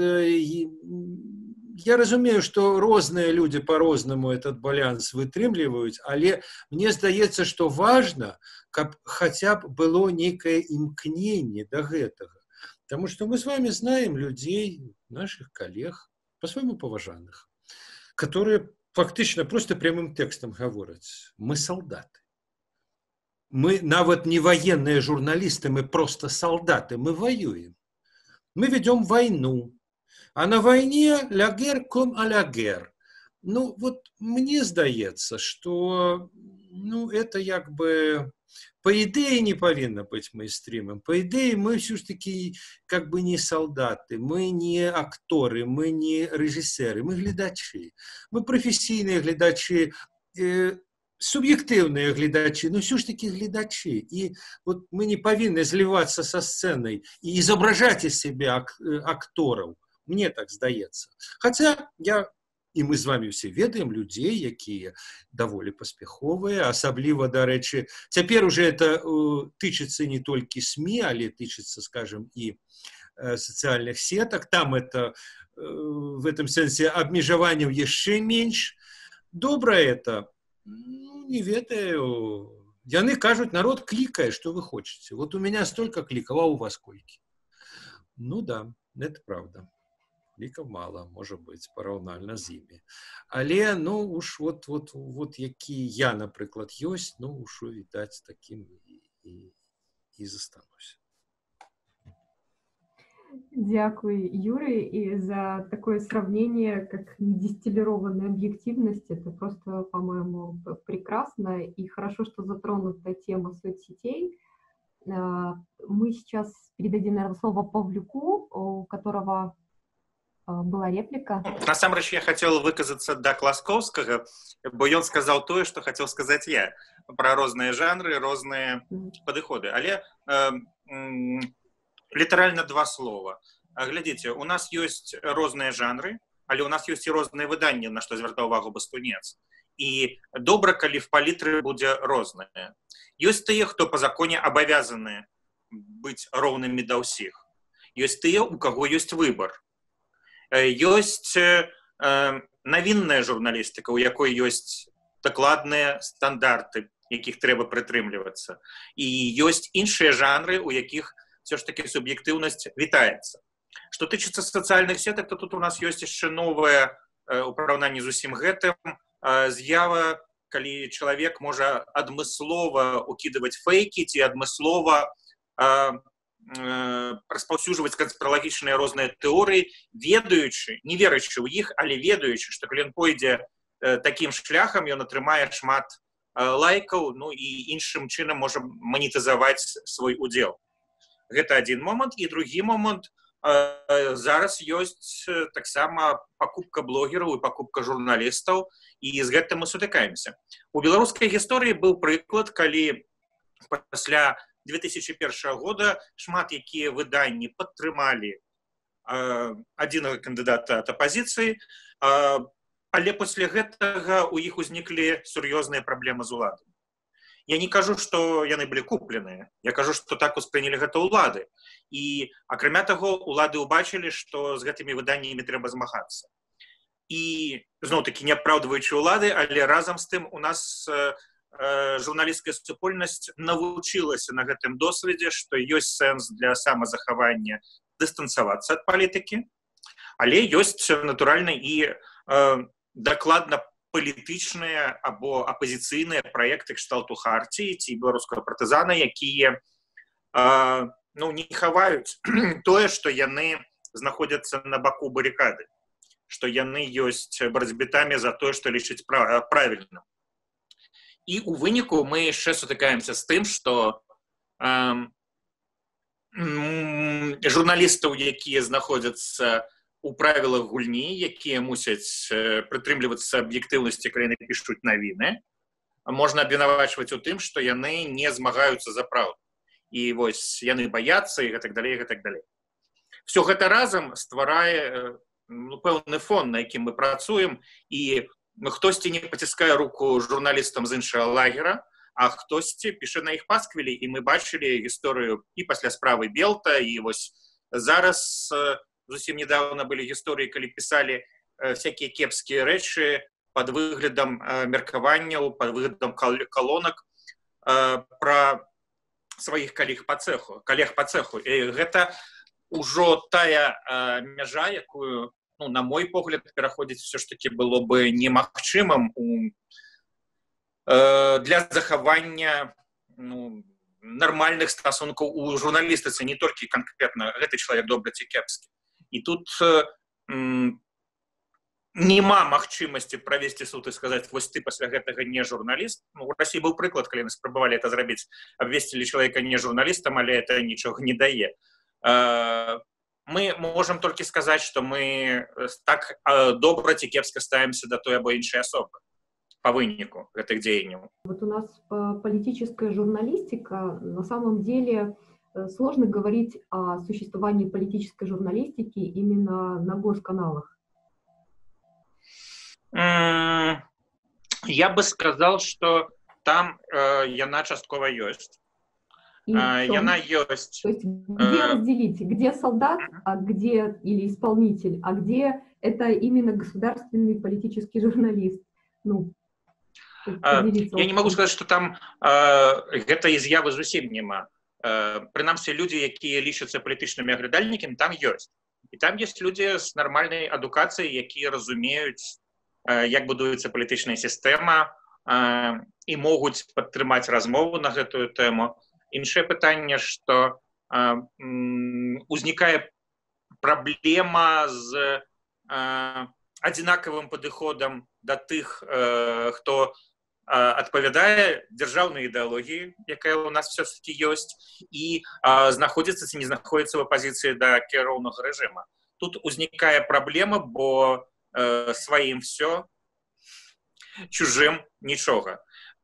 я разумею, что розныя люди по-рознаму этот баланс вытрымліваюць, але мне здаецца, что важно, каб хотя б было некое імкненне до гэтага. Потому что мы с вами знаем людей, наших коллег, по-своему поважанных, которые фактично просто прямым текстом говорят: мы солдаты. Мы нават не военные журналисты, мы просто солдаты, мы воюем. Мы ведем войну, а на войне «la guerre comme à la guerre». Ну, вот мне здаецца, что, ну, это як бы, по идее, не повинно быть мейнстримом. По идее, мы все-таки как бы не солдаты, мы не акторы, мы не режиссеры, мы глядачи. Мы профессийные глядачи, субъективные глядачи, но все ж таки глядачи. И вот мы не повинны сливаться со сценой и изображать из себя акторов. Мне так здаецца. Хотя и мы с вами все ведаем людей, якія даволі паспяховыя, асабліва, дарэчы, цяпер уже это тычыцца не толькі СМИ, але тычыцца, скажем, и социальных сеток. Там это в этом сенсе абмежаванняў яшчэ меньш. Добра это? Ну, не ведаю. Яны кажуць, народ кликает, что вы хотите. Вот у меня столько кликов, а у вас сколько? Ну да, это правда. лікаў мала, можа быць, параўнальна з імі. Але, ну, уж вот які я, напрыклад, ёсць, ну, уж, відаць, такім і застануся. Дякую, Юрий, и за такое сравнение, как недистиллированная объективность. Это просто, по-моему, прекрасно и хорошо, что затронута тема соцсетей. Мы сейчас передадим, наверное, слово Павлюку, у которого была реплика. Насамрэч, я хотел выказаться до Класковского, бо ён сказал то, что хотел сказать я, про разные жанры, разные подходы. Але літаральна два слова. Глядзіце, у нас ёсць розныя жанры, але у нас ёсць і розныя выданні, на што звяртаў увагу Бастунец. І добра, калі в палітры будзе рознае. Ёсць тыя, хто па законе абавязаны быць роўнымі да ўсіх. Ёсць тыя, у каго ёсць выбар. Ёсць навінная журналістыка, у якой ёсць дакладныя стандарты, якіх трэба прытрымлівацца. І ёсць іншыя жанры, у якіх все ж таки субъективность вітаецца. Что тычыцца социальных сетак, то тут у нас ёсць яшчэ новае у параўнанні з усім гэтым з'ява, калі чалавек можа адмыслова укідываць фейкі ці адмыслова распаўсюджваць канспіралагічныя розныя тэорыі, ведаючы, не верачы ў іх, але ведаючы, што калі ён пойдзе такім шляхам, ён атрымае шмат лайкаў, ну і іншым чынам можа манетызаваць свой удзел. Гэта один момант. І другі момант, зараз ёсць таксама пакупка блогераў і пакупка журналістаў, і з гэтым мы сутыкаемся. У беларускай гісторыі быў прыклад, калі пасля 2001 года шмат якія выданні падтрымалі адзінага кандыдата ад апазіцыі, але пасля гэтага у іх узніклі сур'ёзныя праблемы з уладай. Я не кажу, што яны былі купленыя. Я кажу, што так успрынялі гэта ўлады. І, акрамя таго, улады ўбачылі, што з гэтымі выданнямі трэба змагацца. І, зноў-такі, не апраўдваючы ўлады, але разам з тым у нас журналісцкая супольнасць навучылася на гэтым досведзе, што ёсць сэнс для самазахавання дыстанцавацца ад палітыкі, але ёсць, натуральна, і дакладна палітычныя або апазіцыйныя праекты кшталту Хартіі ці беларускага партызана, якія не хаваюць тое, што яны знаходзяцца на баку барыкады, што яны ёсць барацьбітамі за тое, што лічыць правільным. І ў выніку мы яшчэ сутыкаемся з тым, што журналістаў, якія знаходзяцца у правілах гульні, якія мусяць прытрымлівацца аб'ектыўнасці, калі яны пішуць навіны, можна абвінавачваць у тым, што яны не змагаюцца за праўду. І вось яны баяцца і гэтак далей, і гэтак далей. Все гэта разам стварае пэўны фон, на якім мы працуем, і хтосьці не паціскае руку журналістам з іншага лагера, а хтосьці піша на іх пасквілі, і мы бачылі гісторыю і пасля справы Белта, і вось зараз зусім недавно былі гісторыі, калі пісалі всякія кепскія рэчы пад выглядам меркаванняў, пад выглядам колонак пра сваіх калег па цэху. І гэта ўжо тая мяжа, якую, на мой погляд, пераходзіць все ж таки было бы немагчымым для захавання нармальных стасункаў у журналістыцы, не толькі канкрэтна гэты чалавек добры ці кепскі. І тут няма магчымасці правесці суд і сказаць, вось ты пасля гэтага не журналіст. У Расіі быў прыклад, калі яны спрабавалі это зрабіць, абвесцілі чалавека не журналістам, але это нічога не дае. Мы можам толькі сказаць, што мы так добра ці кепска ставімся да той або іншай асобы по выніку гэтых дзеянняў. Вот у нас политическая журналистика, на самом деле сложно говорить о существовании политической журналистики именно на госканалах. Я бы сказал, что там яна часткова ёсць. Яна ёсць. То есть где разделить, где солдат, а где или исполнитель, а где это именно государственный политический журналист? Я не могу сказать, что там гэтай з'явы зусім няма. Прынамсі, людзі, якія лічацца палітычнымі аглядальнікамі, там ёсць. І там есть люди з нармальнай адукацыяй, якія разумеюць, як будуецца палітычная сістэма і могуць падтрымаць размову на гэтую тэму. Іншае пытанне, што узнікае праблема з адзінакавым падыходам да тых, хто адпавядае дзяржаўнай ідэалогіі, якая ў нас все-таки ёсць, і знаходзіцца ці не знаходзіцца в апазіцыі да кіроўнага рэжыма. Тут узнікае праблема, бо сваім все, чужим ничего.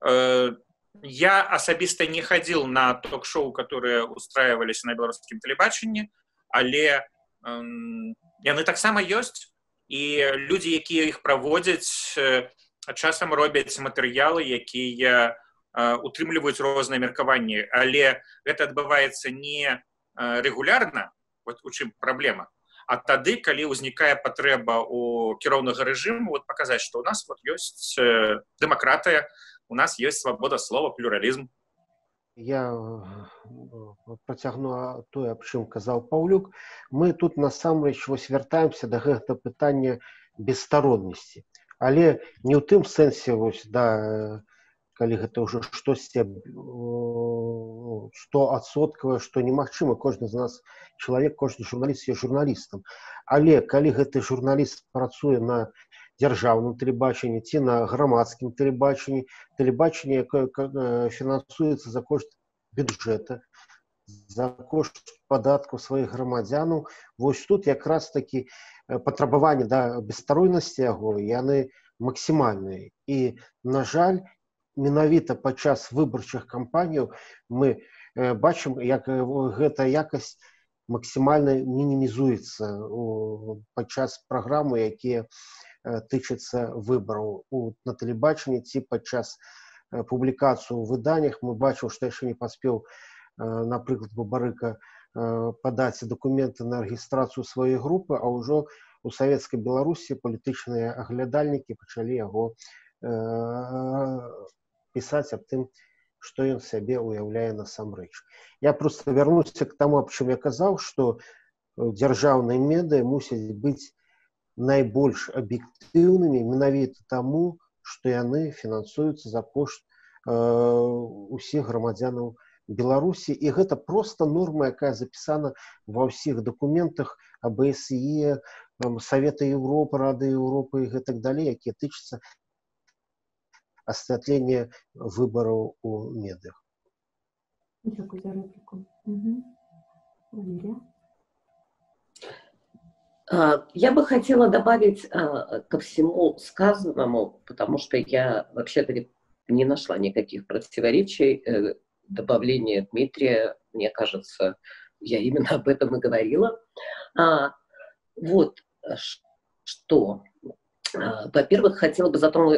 Я особисто не ходил на ток-шоу, которые устраивались на белорусском телебачении, але яны таксама ёсць, і люди, якія іх праводзяць, часам робяць матэрыялы, якія утрымліваюць розныя меркаванні, але гэта адбываецца не регулярна, вот у чым праблема, а тады, калі ўзнікае патрэба у кіроўнага рэжыму, вот паказаць, што у нас вот ёсць дэмакратыя, у нас ёсць свабода слова, плюралізм. Я працягну тое, аб чым казаў Паўлюк. Мы тут насамрэч вось вяртаемся да гэтага пытання бесстароннасці. Але не ў тым сэнсе, вось, да, калі гэта ўжо штосьці 100%, што немагчыма, кожны з нас чалавек, кожны журналіст є журналістам. Але калі гэты журналіст працуе на дзяржаўным тэлебачанні ці на грамадскім тэлебачанні, тэлебачанне, якое фінансуецца за кошт бюджэта, за кошт падаткаў сваіх грамадзянаў, вось тут якраз такі патрабаванні да бесстароннасці яго, яны максімальныя. І, на жаль, менавіта падчас выбарчых кампаніяў мы бачым, як гэта якасць максімальна мінімізуецца падчас праграмы, якія тычацца выбараў на тэлебачанні ці падчас публікацыі ў выданнях. Мы бачым, што яшчэ не паспеў, напрыклад, Бабарыка падаць дакументы на рэгістрацыю сваёй групы, а ўжо у савецкай Беларусі палітычныя аглядальнікі пачалі яго пісаць аб тым, што ён сябе уяўляе насамрэч. Я проста вярнуся к таму, аб чым я казаў, што дзяржаўныя медыа мусяць быць найбольш аб'ектыўнымі менавіта таму, што яны фінансуюцца за кошт усіх грамадзянаў Беларусі. І гэта проста норма, якая запісана ва ўсіх дакументах АБСЕ, Савета Европы, Рады Европы і гэтак далей, якія тычацца асвятлення выбараў у медыях. Дзякуй за рэпліку. Валерия? Я бы хотела добавить ко всему сказанному, потому что я вообще-то не нашла никаких противоречий. Добавление Дмитрия, мне кажется, я именно об этом и говорила. Вот что. Во-первых, хотела бы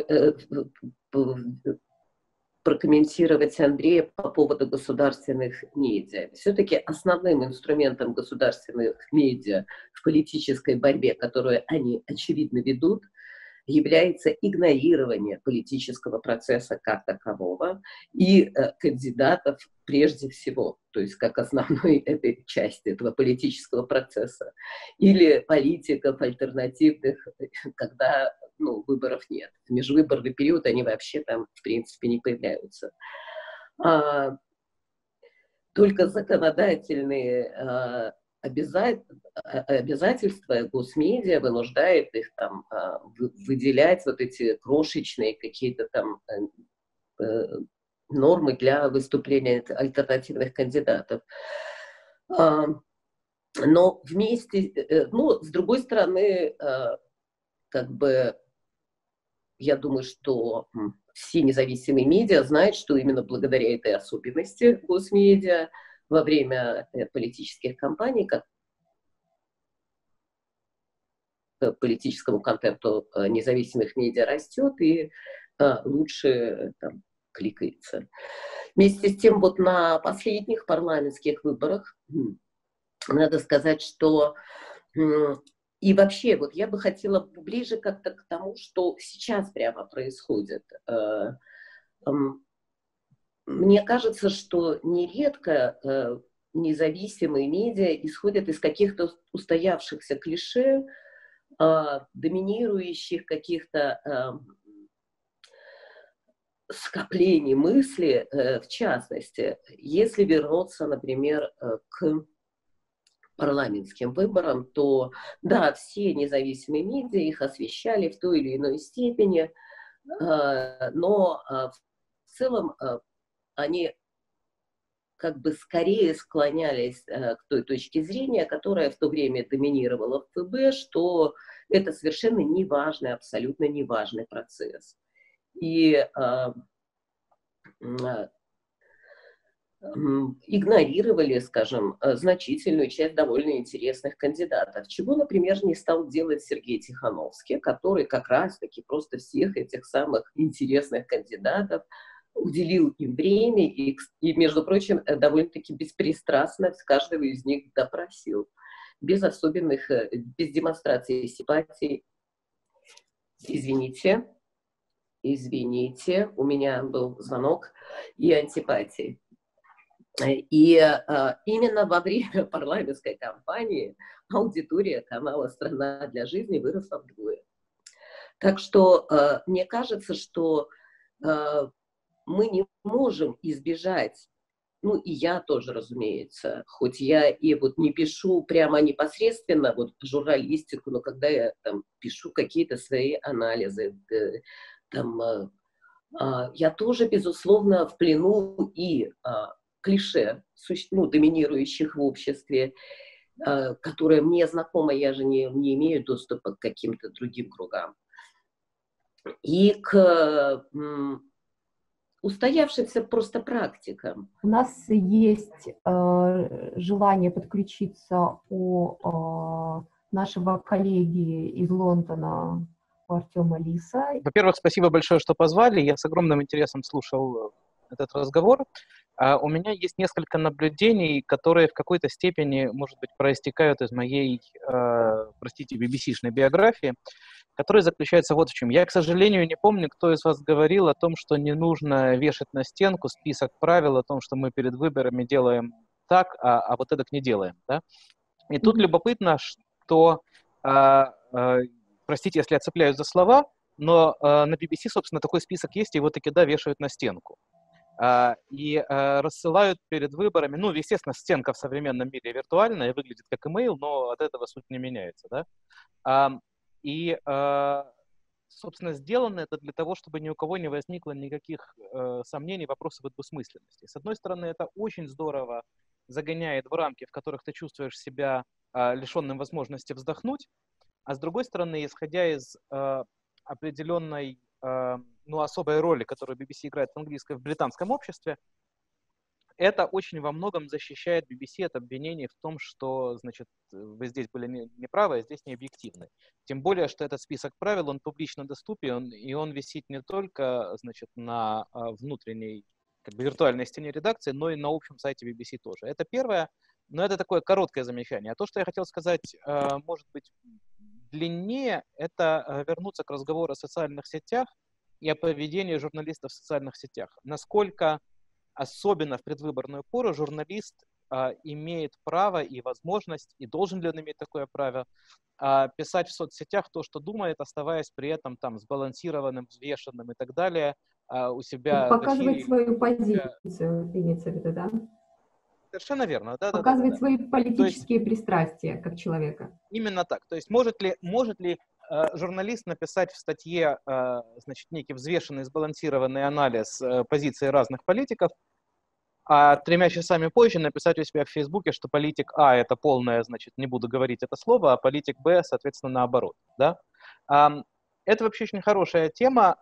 прокомментировать Андрея по поводу государственных медиа. Все-таки основным инструментом государственных медиа в политической борьбе, которую они очевидно ведут, является игнорирование политического процесса как такового и кандидатов прежде всего, то есть как основной этой части этого политического процесса, или политиков альтернативных, когда выборов нет. В межвыборный период они вообще там, в принципе, не появляются. Только законодательные обязательства госмедиа вынуждает их там выделять вот эти крошечные какие-то там нормы для выступления альтернативных кандидатов. Но вместе, с другой стороны, как бы я думаю, что все независимые медиа знают, что именно благодаря этой особенности госмедиа во время политических кампаний, как политическому контенту независимых медиа растет и лучше там кликается. Вместе с тем, вот на последних парламентских выборах надо сказать, что и вообще, вот я бы хотела ближе как-то к тому, что сейчас прямо происходит. Мне кажется, что нередко независимые медиа исходят из каких-то устоявшихся клише, доминирующих каких-то скоплений мысли, в частности, если вернуться, например, к парламентским выборам, то да, все независимые медиа их освещали в той или иной степени, но в целом они как бы скорее склонялись к той точке зрения, которая в то время доминировала в ФБ, что это совершенно неважный, абсолютно неважный процесс. И игнорировали, скажем, значительную часть довольно интересных кандидатов, чего, например, не стал делать Сергей Тихановский, который как раз-таки просто всех этих самых интересных кандидатов уделил им время и, между прочим, довольно-таки беспристрастно каждого из них допросил, без особенных, без демонстрации симпатий. Извините, у меня был звонок, и антипатии. И именно во время парламентской кампании аудитория канала «Страна для жизни» выросла вдвое. Так что мне кажется, что мы не можем избежать, ну и я тоже, разумеется, хоть я и вот не пишу прямо непосредственно вот журналистику, но когда я там пишу какие-то свои анализы, там, я тоже, безусловно, в плену и клише, ну, доминирующих в обществе, которые мне знакомы, я же не имею доступа к каким-то другим кругам. И к устоявшимся просто практикам. У нас есть желание подключиться у нашего коллеги из Лондона, у Артема Лиса. Во-первых, спасибо большое, что позвали. Я с огромным интересом слушал этот разговор. У меня есть несколько наблюдений, которые в какой-то степени, может быть, проистекают из моей, простите, BBC-шной биографии, которые заключаются вот в чем. Я, к сожалению, не помню, кто из вас говорил о том, что не нужно вешать на стенку список правил о том, что мы перед выборами делаем так, а вот это не делаем. Да? И тут любопытно, что, простите, если я цепляюсь за слова, но на BBC, собственно, такой список есть, и его таки, да, вешают на стенку. И рассылают перед выборами, ну, естественно, стенка в современном мире виртуальная, выглядит как имейл, но от этого суть не меняется, да. И, собственно, сделано это для того, чтобы ни у кого не возникло никаких сомнений, вопросов о двусмысленности. С одной стороны, это очень здорово загоняет в рамки, в которых ты чувствуешь себя лишенным возможности вздохнуть, а с другой стороны, исходя из определенной, ну, особой роли, которую BBC играет в британском обществе, это очень во многом защищает BBC от обвинений в том, что, значит, вы здесь были неправы, а здесь не объективны. Тем более, что этот список правил, он публично доступен, и он висит не только, значит, на внутренней, как бы, виртуальной стене редакции, но и на общем сайте BBC тоже. Это первое, но это такое короткое замечание. А то, что я хотел сказать, может быть, длиннее, это вернуться к разговору о социальных сетях и о поведении журналистов в социальных сетях. Насколько, особенно в предвыборную пору, журналист имеет право и возможность, и должен ли он иметь такое право, писать в соцсетях то, что думает, оставаясь при этом там сбалансированным, взвешенным и так далее у себя. Показывать свою позицию, имеется в виду, да? Совершенно верно. Да, показывать свои политические пристрастия как человека. Именно так. То есть может ли журналист написать в статье, значит, некий взвешенный, сбалансированный анализ позиций разных политиков, а 3 часами позже написать у себя в Фейсбуке, что политик А — это полное, значит, не буду говорить это слово, а политик Б, соответственно, наоборот. Да? Это вообще очень хорошая тема.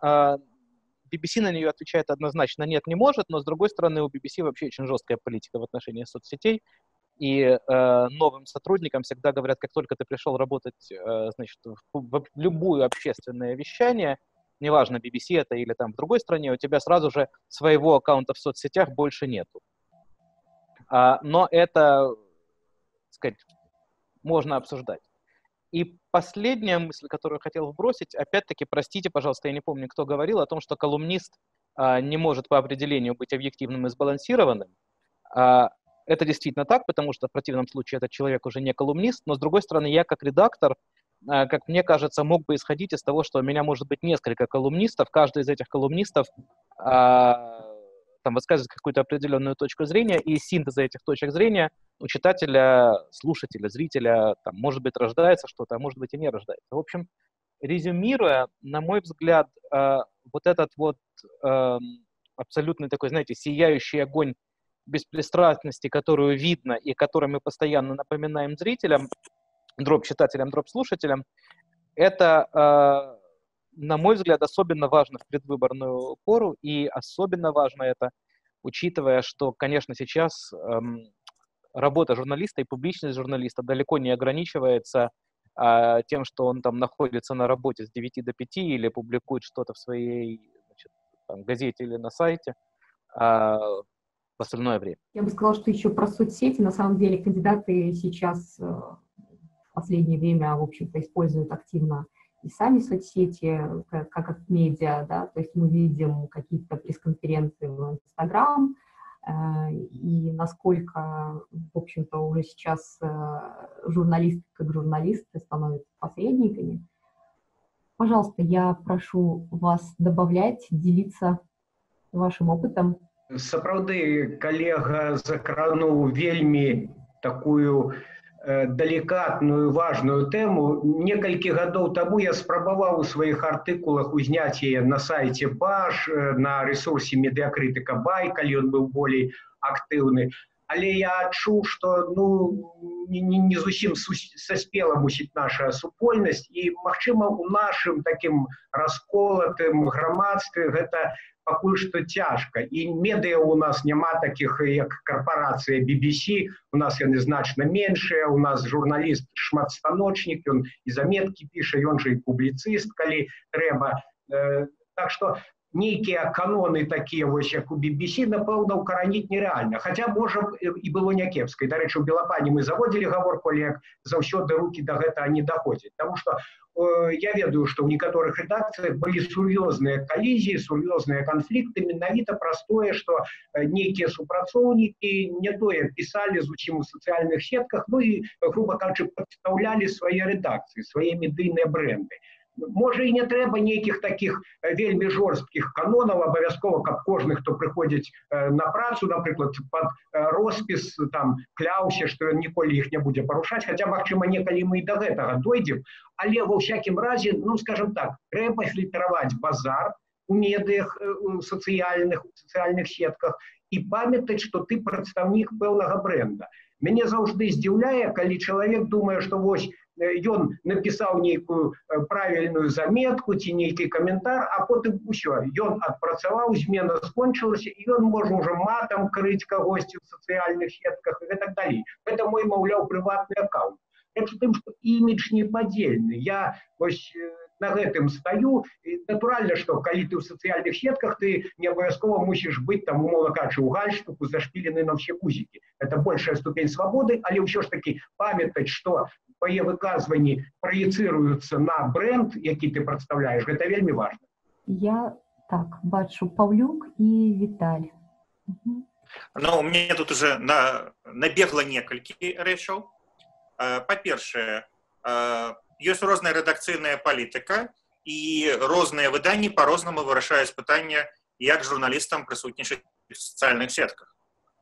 BBC на нее отвечает однозначно нет, не может, но, с другой стороны, у BBC вообще очень жесткая политика в отношении соцсетей, и новым сотрудникам всегда говорят, как только ты пришел работать, значит, в любое общественное вещание, неважно, BBC это или там в другой стране, у тебя сразу же своего аккаунта в соцсетях больше нету. Но это, так сказать, можно обсуждать. И последняя мысль, которую я хотел вбросить, опять-таки, простите, пожалуйста, я не помню, кто говорил о том, что колумнист не может по определению быть объективным и сбалансированным. это действительно так, потому что в противном случае этот человек уже не колумнист, но с другой стороны, я как редактор, как мне кажется, мог бы исходить из того, что у меня может быть несколько колумнистов, каждый из этих колумнистов там высказывает какую-то определенную точку зрения, и из синтеза этих точек зрения у читателя, слушателя, зрителя, там, может быть, рождается что-то, а может быть и не рождается. В общем, резюмируя, на мой взгляд, вот этот вот абсолютный такой, знаете, сияющий огонь беспристрастности, которую видно и которую мы постоянно напоминаем зрителям, дроп-читателям, дроп-слушателям, это, на мой взгляд, особенно важно в предвыборную пору, и особенно важно это, учитывая, что, конечно, сейчас работа журналиста и публичность журналиста далеко не ограничивается тем, что он там находится на работе с 9 до 5 или публикует что-то в своей, значит, там, газете или на сайте в остальное время. Я бы сказала, что еще про соцсети. На самом деле кандидаты сейчас в последнее время, в общем-то, используют активно и сами соцсети, как медиа, да, то есть мы видим какие-то пресс-конференции в Инстаграм, и насколько, в общем-то, уже сейчас журналисты как журналисты становятся посредниками. Пожалуйста, я прошу вас добавлять, делиться вашим опытом. Сапраўды, калега закрануў вельмі такую деликатную, важную тему. Некалькі гадоў таму я спрабаваў у сваіх артыкулах узняць яе на сайце Баш, на ресурсе медыакрытыка Бай, калі ён быў болей актыўны. Але я адчуў, што не зусім саспела мусіць наша супольнасць, і, магчыма, у нашым такім расколатым грамадстве гэта пакуль што цяжка. І медыа у нас няма такіх, як карпорацыя BBC, у нас яны значна меншыя, у нас журналіст шматстаночнік, ён і заметкі піша, ён жа і публіцыст, калі трэба. Так што нейкія каноны такія, вось як у BBC, напэўна, укараніць нерэальна. Хаця, можа, і было някепска. І, дарэчы, у Белапане мы заводзілі гаворку, але як заўсёды рукі да гэтага не даходзяць. Таму што я ведаю, што ў некаторых рэдакцыях былі сур'ёзныя калізіі, сур'ёзныя канфлікты, менавіта праз тое, што нейкія супрацоўнікі не тое пісалі зусім у сацыяльных сетках, і, груба кажучы, падстаўлялі свае рэдакцыі, свае медыйныя брэнды. Можа, і не трэба нейкіх такіх вельмі жорсткіх канонаў, абавязкова, каб кожны, хто прыходзіць на працу, напрыклад, пад роспіс, там, кляўся, што ён ніколі іх не будзе парушаць, хаця, магчыма, некалі мы і да гэтага дойдзем, але ва ўсякім разе, скажам так, трэба фільтраваць базар у медыях сацыяльных сетках і памятаць, што ты прадстаўнік пэўнага брэнда. Мяне заўжды здзіўляе, калі чалавек думае, што вось ён напісаў нейкую правільную заметку ці нейкі каментар, а потым усё, ён адпрацаваў, змена скончылася, і ён можа ўжо матам крыць кагосьці ў сацыяльных сетках і так далей. Гэта мой, маўляў, прыватны аккаунт. Рэч у тым, што імідж непадзельны. Я вось на гэтым стаю. Натуральна, што калі ты ў сацыяльных сетках, ты не абавязкова мусіш быць там, умоўна кажучы, у гальштуку, зашпілены на ўсе гузікі. Гэта большая ступень свабоды, але ўсё ж такі памятаць, што твае выказванні праецыруюцца на бренд, які ты прадстаўляеш, гэта вельмі важна. Я так бачу Паўлюк і Віталь. Мне тут уже набегла некалькі рэчаў. Па-першае, ёсць розная рэдакцыйная палітыка, і розныя выданні па-рознаму вырашаюць пытанне, як журналістам прысутнічаць у сацыяльных сетках.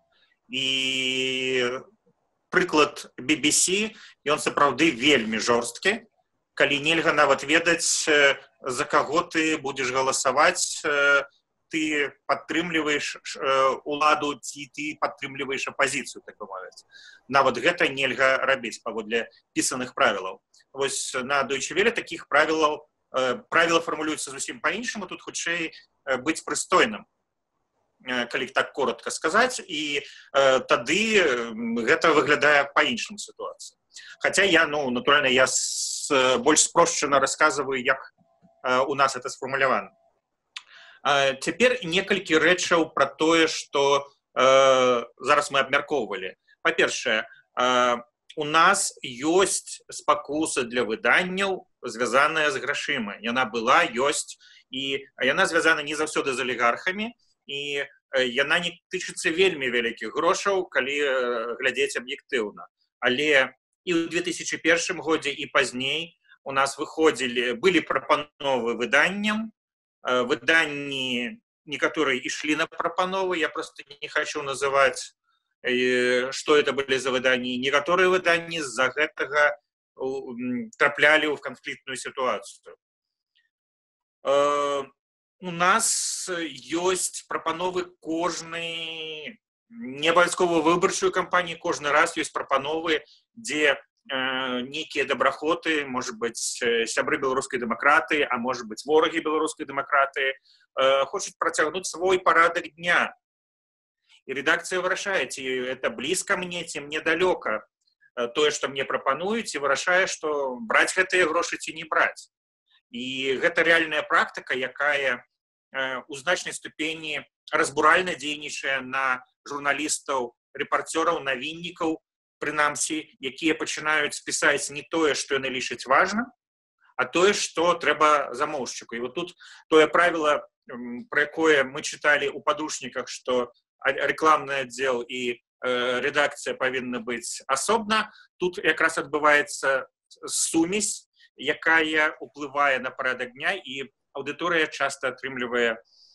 І прыклад BBC, ён сапраўды вельмі жорсткі, калі нельга нават ведаць, за каго ты будзеш галасаваць, ты падтрымліваеш уладу ці ты падтрымліваеш апазіцыю, так бы мовіць. Нават гэта нельга рабіць паводле пісаных правілаў. Вось на Deutsche Welle такіх правілаў фармулююцца зусім па-іншаму, тут хутчэй быць прыстойным, калі так коротка сказаць, і тады гэта выглядае па-іншаму сітуацыі. Хаця я, натуральна, я больш спрошчана расказваю, як у нас это сфармулявана. Цяпер некалькі рэчаў пра тое, што зараз мы абмяркоўвалі. Па-першае, у нас ёсць спакуса для выданняў, звязаная з грашыма. Яна была, ёсць, і яна звязана не заўсёды з алігархамі, і яна не тычыцца вельмі вялікіх грошаў, калі глядзець аб'ектыўна. Але і ў 2001 годзе, і пазней у нас былі прапановы выданням. Выданні некаторыя ішлі на прапановы, я просто не хочу называць, што это былі за выданні. Некаторыя выданні з-за гэтага траплялі ў канфліктную сітуацыю. У нас ёсць прапановы кожнай, не абавязкова выбарчую кампанію, кожны раз ёсць прапановы, дзе нейкія дабрахоты, может быть, сябры беларускай дэмакраты, а может быть, ворагі беларускай дэмакраты, хочуць працягнуць свой парадак дня. І рэдакцыя вырашае, ці это блізка мне, ці мне далёка тое, што мне прапануюць, і вырашае, што браць гэтыя грошы ці не браць. І гэта рэальная практыка, якая у значнай ступені разбуральна дзейнічае на журналістаў, рэпарцёраў, навіннікаў, прынамсі, якія пачынаюць пісаць не тое, што яны лічаць важным, а тое, што трэба замоўшчыку. І вот тут тое правіла, пра якое мы чыталі ў падручніках, што рэкламны аддзел і рэдакцыя павінны быць асобна, тут якраз адбываецца сумесь, якая ўплывае на парадак дня, і аўдыторыя часта атрымлівае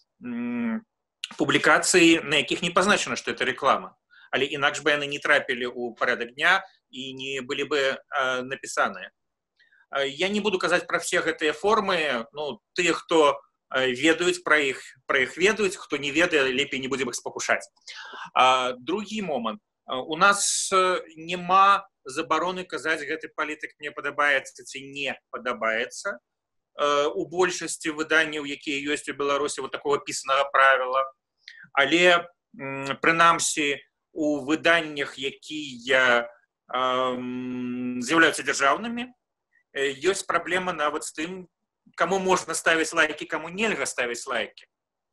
публікацыі, на якіх не пазначана, што это рэклама. Але інакш бы яны не трапілі ў парадак дня і не былі бы напісаныя. Я не буду казаць пра все гэтыя формы, тыя, хто ведаюць пра іх ведаюць, хто не ведае, лепей не будзем іх спакушаць. Другі момант. У нас няма забароны казаць, гэты палітык мне падабаецца ці не падабаецца. У большасці выданняў, якія ёсць у Беларусі, вот такого пісанага правіла. Але, прынамсі, у выданнях, якія з'яўляюцца дзяржаўнымі, ёсць праблема нават з тым, каму можна ставіць лайкі, каму нельга ставіць лайкі.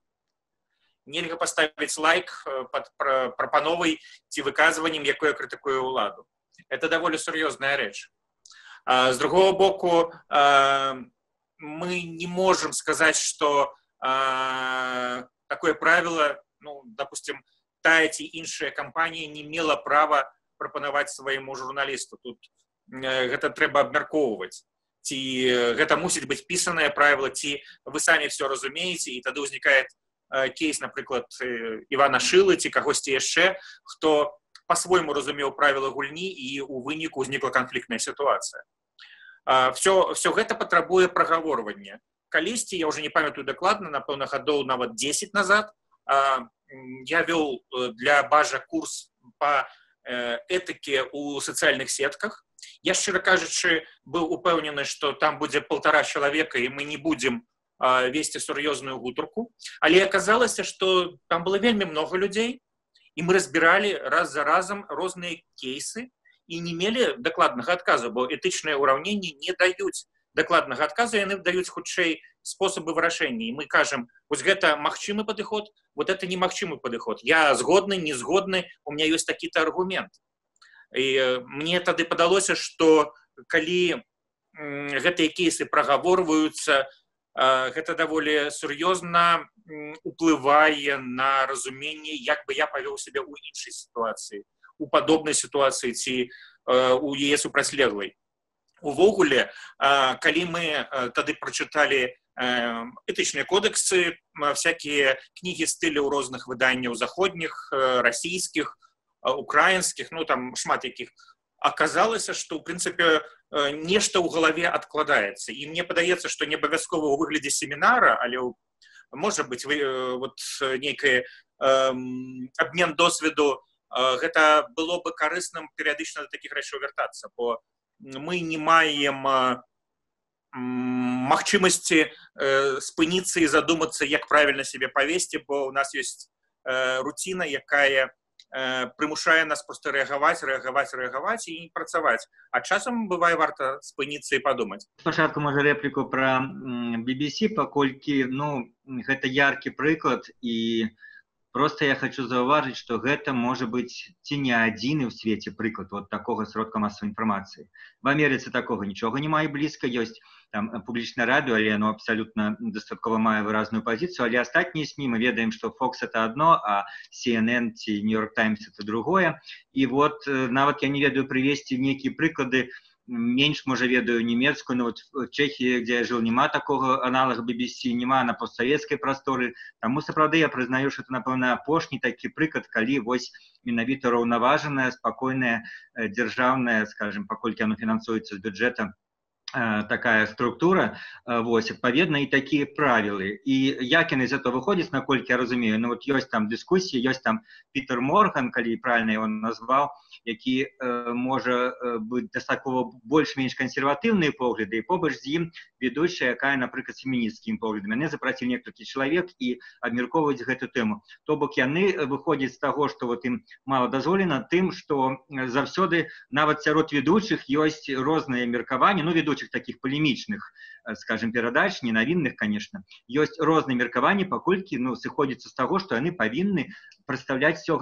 Нельга паставіць лайк пад прапановай ці выказваннем, якое крытыкуе ўладу. Это даволі сур'ёзная рэч. З другого боку, мы не можам сказаць, што такое правіла, допустим, тая ці іншая кампанія не мела права прапанаваць свайму журналісту. Тут гэта трэба абмяркоўваць. Ці гэта мусіць быць пісанае правіла, ці вы самі все разумееце, і тады ўзнікае кейс, напрыклад, Івана Шылы ці кагосьці яшчэ, хто па-свойму разумеў правіла гульні, і ў выніку ўзнікла канфліктная сітуацыя. Все гэта патрабуе прагаворвання. Калісьці, я ўжо не памятаю дакладна, напэўна, гадоў нават 10 назад, я вёл для Бажа курс по этыке ў сацыяльных сетках. Я, шчыра кажучы, быў упэўнены, што там будзе 1,5 чалавека, і мы не будзем весці сур'ёзную гутарку. Але аказалася, што там было вельмі много людзей, і мы разбіралі раз за разам розныя кейсы і не мелі дакладнага адказу, бо этычныя ўраўненні не даюць дакладнага адказу, яны даюць хутчэй спосабы вырашэння. І мы кажам, вось гэта магчымы падыход, вот это немагчымы падыход. Я згодны, не згодны, у меня ёсць такі-то аргумент. І мне тады падалося, што калі гэтыя кейсы прагаворваюцца, гэта даволі сур'ёзна уплывае на разуменне, як бы я павёў сябе ў іншай сітуацыі, у падобнай сітуацыі ці у яе супрацьлеглай. Увогуле, калі мы тады прачыталі этычныя кодексы, всякія кнігі стыляў розных выданняў заходніх, расійскіх, украінскіх, там шмат якіх, аказалася, што, ў прынцыпе, нешта ў галаве адкладаецца. І мне падаецца, што не абавязкова ў выглядзе семінара, але, можа быць, нейкі абмен досведу, гэта было бы карысным перыядычна да такіх рэчаў вяртацца, бо мы не маем магчымасці спыніцца і задумацца, як правільна сябе павесці, бо ў нас ёсць руціна, якая прымушае нас проста рэагаваць і не працаваць. А часам бывае варта спыніцца і падумаць. Спачатку, можа, рэпліку пра BBC, паколькі, гэта яркі прыклад, і Просто я хочу заўважыць, што гэта можа быць ці не адзіны ў свеце прыклад вот такога сродка масавай інфармацыі. В Амерыцы такога нічога няма і блізка, ёсць там публічнае радыё, але яно абсалютна дастаткова мае выразную пазіцыю, але астатнія СМІ мы ведаем, што Fox это одно, а CNN ці New York Times это другое. І вот нават я не ведаю прывесці нейкія прыклады, менш, можа, ведаю нямецкую, но вот в Чехії, дзе я жыў, няма такога аналага BBC, няма на постсавецкай прасторы. Таму, сапраўды, я прызнаю, што это, напэўна, апошні такі прыклад, калі вось менавіта раўнаважаная, спакойная, дзяржаўная, скажем, паколькі яно фінансуецца з бюджэта, такая структура, вось, адпаведна, і такія правілы. І як яны з этого выходзяць, наколькі я разумею, ну вот ёсць там дыскусіі, ёсць там Пітер Морган, калі правільна его назваў, які можа быць дастаткова больш-менш кансерватыўныя погляды, і побач з ім ведучая, якая, напрыклад, з фемінісцкім поглядам. Яны запрацілі некалькі чалавек і абмяркоўваюць гэту тэму. То бок яны выходзяць з таго, што вот ім мала дазволена, тым, што заўсёды нават сярод ведучых ёсць розныя меркаванні, ну, ведучых таких полемічных, скажем, перадач, не навінных, конечно, ёсць розныя меркаванні, паколькі, ну, сыходзіцца з таго, што яны павінны прадстаўляць всё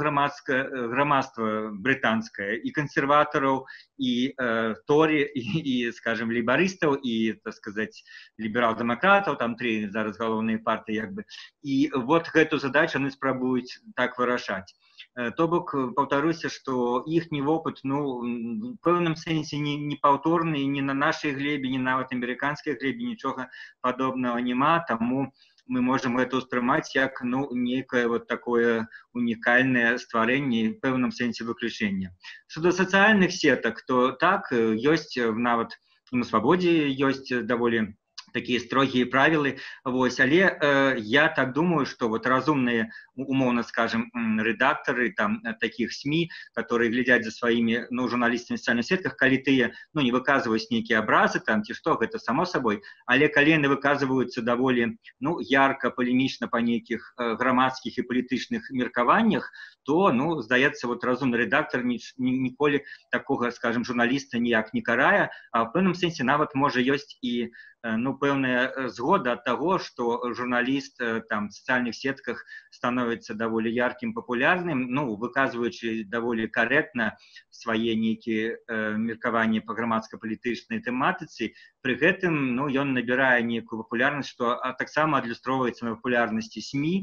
грамадства брытанскае, і кансерватараў, і Торі, і, скажем, лейбарыстаў, і, так сказаць, ліберал-дэмакратаў, там три зараз галоўныя партыі, як бы. І вот гэту задачу яны спрабуюць так вырашаць. То бок, паўтаруся, што іхні вопыт, ну, в пэўным сэнсе не паўторны, ні на нашай глебе, ні нават амерыканскай глебе нічога падобнага няма, таму мы можам гэта ўспрымаць як, ну, некае вот такое унікальнае стварэнне, в пэўным сэнсе выключэння. Што да сацыяльных сетак, то так, ёсць нават на Свабодзе ёсць даволі такие строгие правила, вось, але я так думаю, что вот разумные, умовно скажем, редакторы там таких СМИ, которые глядят за своими, ну, журналистами в социальных сетках, калі тыя, ну, не выказываюць некие образы там, ці што, гэта само собой, але калі яны выказываюцца даволі, ну, ярко, полемічна по нейкіх грамадскіх і палітычных меркаваннях, то, ну, здаецца, вот разумны редактор ніколі такога, скажем, журналіста ніяк не карае, а в пэўным сэнсе нават можа ёсць і, ну, пэўная згода ад таго, што журналіст там в сацыяльных сетках становіцца даволі яркім, папулярным, ну, выказваючы даволі карэктна свае нейкія меркаванні па грамадска-палітычнай тэматыцы, пры гэтым, ну, ён набірае нейкую папулярнасць, што таксама адлюстроўваецца на папулярнасці СМІ,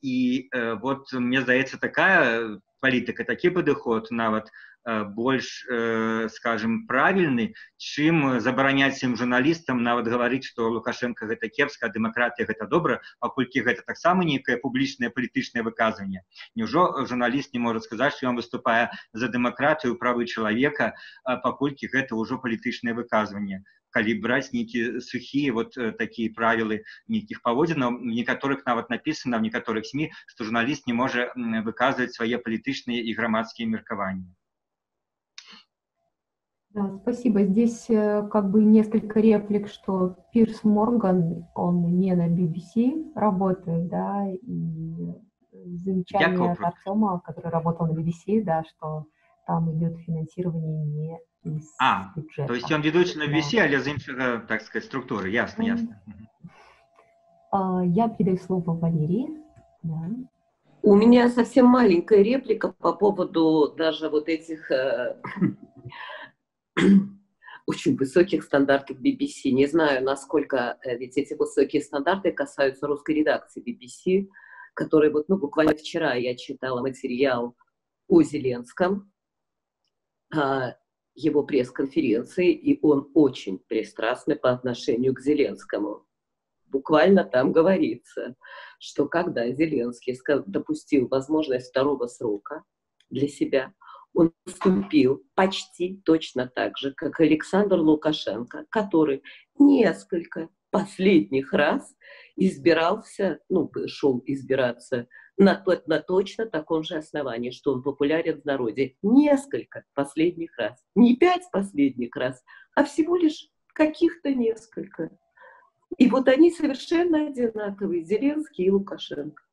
і вот, мне здаецца, такая палітыка, такі падыход нават больш, скажем, правільны, чым забараняць ім журналістам нават гаварыць, што Лукашенко гэта кепска, а дэмакратыя гэта добра, паколькі гэта таксама нейкае публічнае палітычнае выказванне. Няўжо журналіст не можа сказаць, што ён выступае за дэмакратыю, правы чалавека, паколькі гэта ўжо палітычнае выказванне. Калі браць нейкія сухія вот такія правілы нейкіх паводзінаў, некаторых нават напісана в некаторых СМІ, што журналіст не можа выказваць свае палітычныя і грамадскія меркаванні. Да, спасибо. Здесь как бы несколько реплик, что Пирс Морган, он не на BBC работает, да, и замечание от Артема, который работал на BBC, да, что там идет финансирование не из бюджета. То есть он ведущий на BBC, да, але з іншага, так сказать, структуры. Ясно, ясно. Я передаю слово Валерии. Да. У меня совсем маленькая реплика по поводу даже вот этих очень высоких стандартов BBC. Не знаю, насколько ведь эти высокие стандарты касаются русской редакции BBC, который вот, ну, буквально вчера я читала материал о Зеленском, его пресс-конференции, и он очень пристрастный по отношению к Зеленскому. Буквально там говорится, что когда Зеленский допустил возможность второго срока для себя, он поступил почти точно так же, как Александр Лукашенко, который несколько последних раз избирался, ну, шел избираться на точно таком же основании, что он популярен в народе. Несколько последних раз. Не 5 последних раз, а всего лишь каких-то несколько. И вот они совершенно одинаковые, Зеленский и Лукашенко.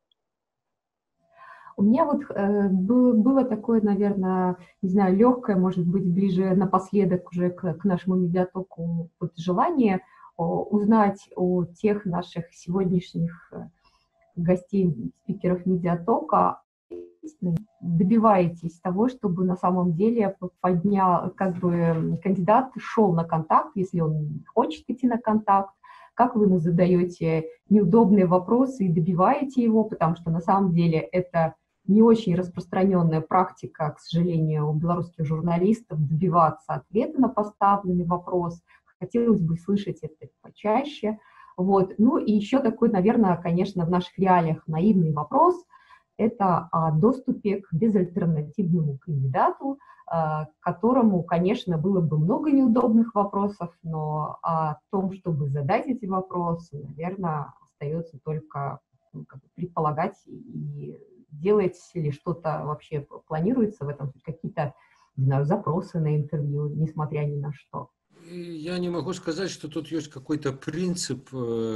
У меня вот было такое, наверное, не знаю, легкое, может быть, ближе напоследок уже к нашему медиатоку вот желание узнать о тех наших сегодняшних гостей, спикеров медиатока, добиваетесь того, чтобы на самом деле кандидат шел на контакт, если он хочет идти на контакт, как вы ему задаете неудобные вопросы и добиваете его, потому что на самом деле это не очень распространенная практика, к сожалению, у белорусских журналистов добиваться ответа на поставленный вопрос. Хотелось бы слышать это почаще. Вот. Ну и еще такой, наверное, конечно, в наших реалиях наивный вопрос – это о доступе к безальтернативному кандидату, которому, конечно, было бы много неудобных вопросов, но о том, чтобы задать эти вопросы, наверное, остается только предполагать и делать ли что-то вообще планируется в этом, какие-то, не знаю, запросы на интервью, несмотря ни на что. Я не могу сказать, что тут есть какой-то принцип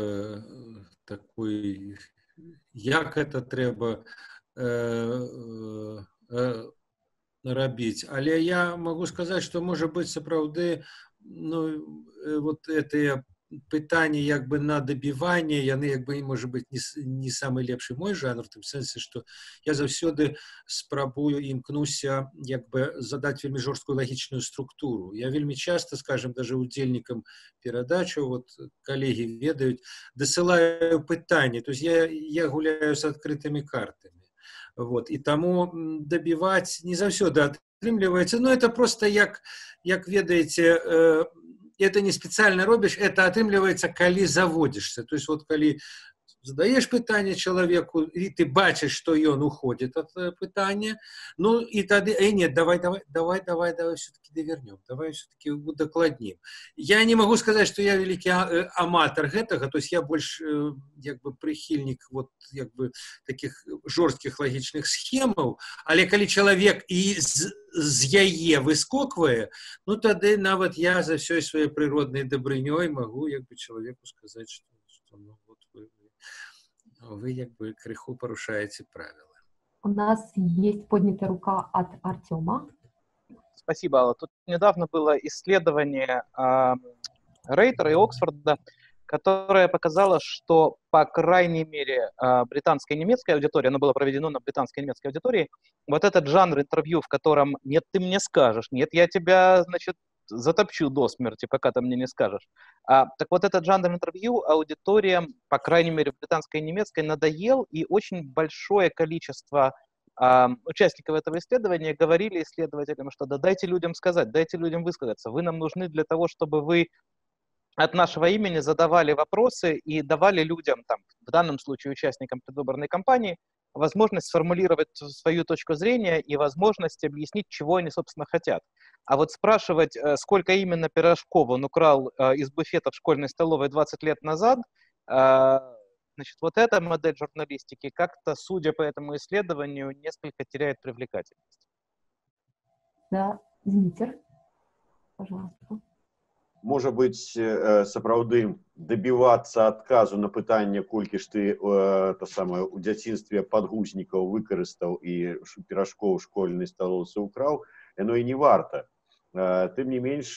такой, як это треба рабіць. Але я могу сказать, что, может быть, сапраўды, ну, вот это пытанне як бы на дабіванне, яны як бы, может быть, не самый лепшы мой жанр, в тым сэнсе, что я заўсёды спрабую імкнуся як бы задать вельмі жорсткую лагічную структуру. Я вельмі часто, скажем, даже удзельнікам перадачу, вот коллеги ведаюць, дасылаю пытанне, то есть я гуляю с открытыми картами. Вот, и тому добивать не заўсёды атрымліваецца, но это просто як ведаеце, это не специально робишь, это атрымліваецца, калі заводишься. То есть вот калі задаешь пытанне человеку, и ты бачишь, что он уходит от пытания, ну и тогда, нет, давай все-таки довернем, давай все-таки удокладним. Я не могу сказать, что я великий аматор гэтага, то есть я больше как бы прихильник вот как бы таких жорстких логичных схемаў, але калі человек и з яе выскоквае, ну тогда нават я за всей своей природной добрынёй могу как бы человеку сказать, что ну вот вы как бы крыху порушаете правила. У нас есть поднятая рука от Артема. Спасибо, Алла. Тут недавно было исследование Рейтера и Оксфорда, которое показало, что, по крайней мере, британская и немецкая аудитория, оно было проведено на британской и немецкой аудитории, вот этот жанр интервью, в котором «нет, ты мне скажешь», «нет, я тебя, значит, затопчу до смерти, пока ты мне не скажешь». Так вот, этот жанр интервью аудиториям, по крайней мере, британской и немецкой, надоел, и очень большое количество участников этого исследования говорили исследователям, что да дайте людям сказать, дайте людям высказаться. Вы нам нужны для того, чтобы вы от нашего имени задавали вопросы и давали людям, там, в данном случае участникам предвыборной кампании, возможность сформулировать свою точку зрения и возможность объяснить, чего они, собственно, хотят. А вот спрашивать, сколько именно пирожков он украл из буфета в школьной столовой 20 лет назад, значит, вот эта модель журналистики как-то, судя по этому исследованию, несколько теряет привлекательность. Да, Дмитрий, пожалуйста. Может быть, сапраўды добиваться отказу на пытанне, колькі ж ты у дзяцінстве падгузнікаў выкарыстаў і пирожков в школьной столовцы украл, оно и не варто. Тым не менш,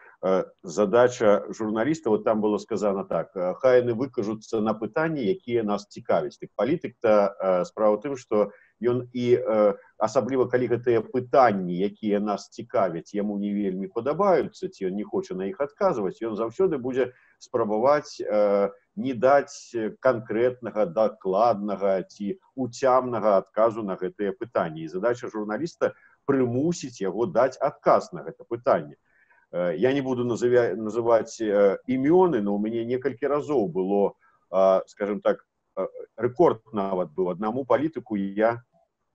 задача журналіста, вот там было сказано так, хай яны выкажуцца на пытанні, якія нас цікавяць. Так палітык-то справа ў тым, што ён і асабліва калі гэтыя пытанні, якія нас цікавяць, яму не вельмі падабаюцца, ці ён не хоча на іх адказваць, ён заўсёды будзе спрабаваць не даць канкрэтнага, дакладнага ці уцямнага адказу на гэтыя пытанні. І задача журналіста прымусіць яго даць адказ на гэта пытанне. Я не буду называть імёны, но у мяне некалькі разоў было, скажем так, рэкорд нават быў. Аднаму палітыку я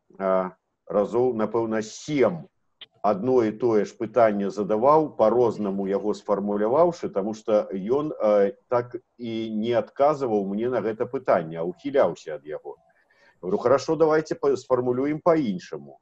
разоў, напэўна, 7 адно і тое ж пытанне задаваў, по-рознаму яго сфармуляваўшы, таму што ён так і не адказваў мне на гэта пытанне, а ухіляўся ад яго. Говорю, хорошо, давайте сфармулюем по-іншаму.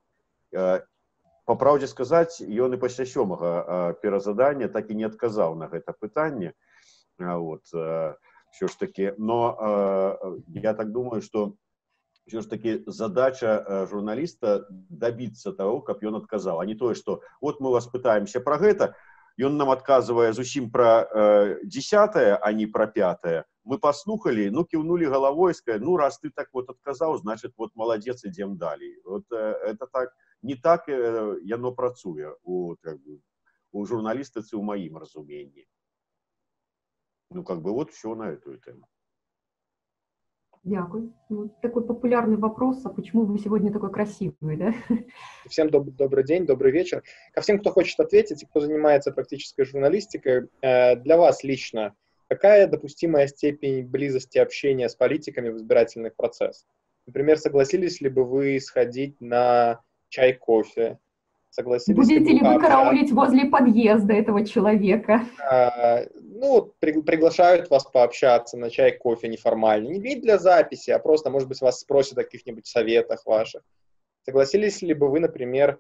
По правде сказать, ён і пасля 7-га перазадання так і не адказаў на гэта пытанне. Вот, все ж таки, но я так думаю, что все ж таки задача журналиста добиться того, каб ён адказаў, а не тое, что вот мы вас пытаемся про гэта, ён нам адказвае зусім пра 10-е, а не пра 5-е. Мы паслухалі, ну, кіўнулі галавой, сказали, ну, раз ты так вот адказаў, значит, вот молодец, ідзем далей. Вот это так, не так яно працуе у журналістыцы ў маім разуменні. Ну, как бы вот все на эту тему. Дякую. Ну, такой популярный вопрос, а почему вы сегодня такой красивый, да? Всем добрый день, добрый вечер. Ко всем, кто хочет ответить и кто занимается практической журналистикой, для вас лично, какая допустимая степень близости общения с политиками в избирательный процесс? Например, согласились ли бы вы сходить на чай, кофе? Будете ли вы караулить возле подъезда этого человека? Ну, приглашают вас пообщаться на чай, кофе неформально. Не для записи, а просто, может быть, вас спросят о каких-нибудь советах ваших. Согласились ли бы вы, например,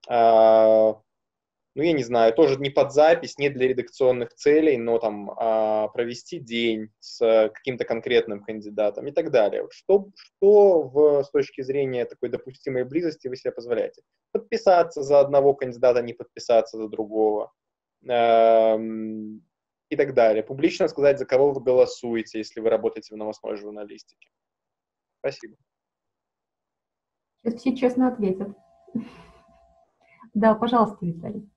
ну, я не знаю, тоже не под запись, не для редакционных целей, но там провести день с каким-то конкретным кандидатом и так далее. Что с точки зрения такой допустимой близости вы себе позволяете? Подписаться за одного кандидата, не подписаться за другого и так далее. Публично сказать, за кого вы голосуете, если вы работаете в новостной журналистике. Спасибо. Сейчас все честно ответят. Да, пожалуйста, Виталий.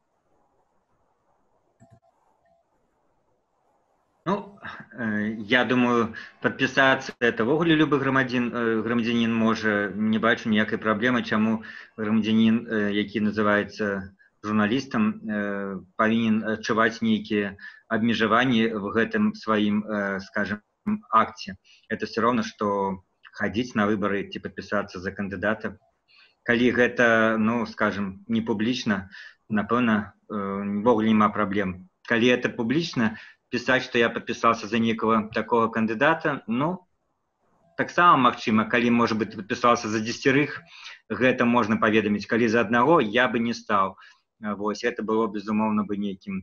Ну, я думаю, подписаться это ввогуле любы грамадзянін можа, не бачу ніякай праблемы, чаму грамадзянін, які называецца журналістам, павінен адчуваць нейкія абмежаванні в гэтым сваім, скажем, акце. Это все равно, что ходить на выборы ці подписаться за кандидата. Калі гэта, ну, скажем, не публічна, напэўна, ввогуле няма праблем. Калі это публічна, писать, что я подписался за некого такого кандидата, ну, таксама магчыма, калі, может быть, подписался за 10, гэта можно паведаміць, калі за одного, я бы не стал. Вот, это было, безумоўна, бы неким,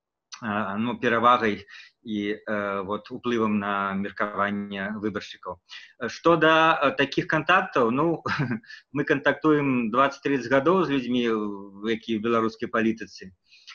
ну, перавагай и вот уплывом на меркаванне выбаршчыкаў. Что до таких контактов, ну, мы контактуем 20-30 гадоў з людьми, якія в беларускай палітыцы.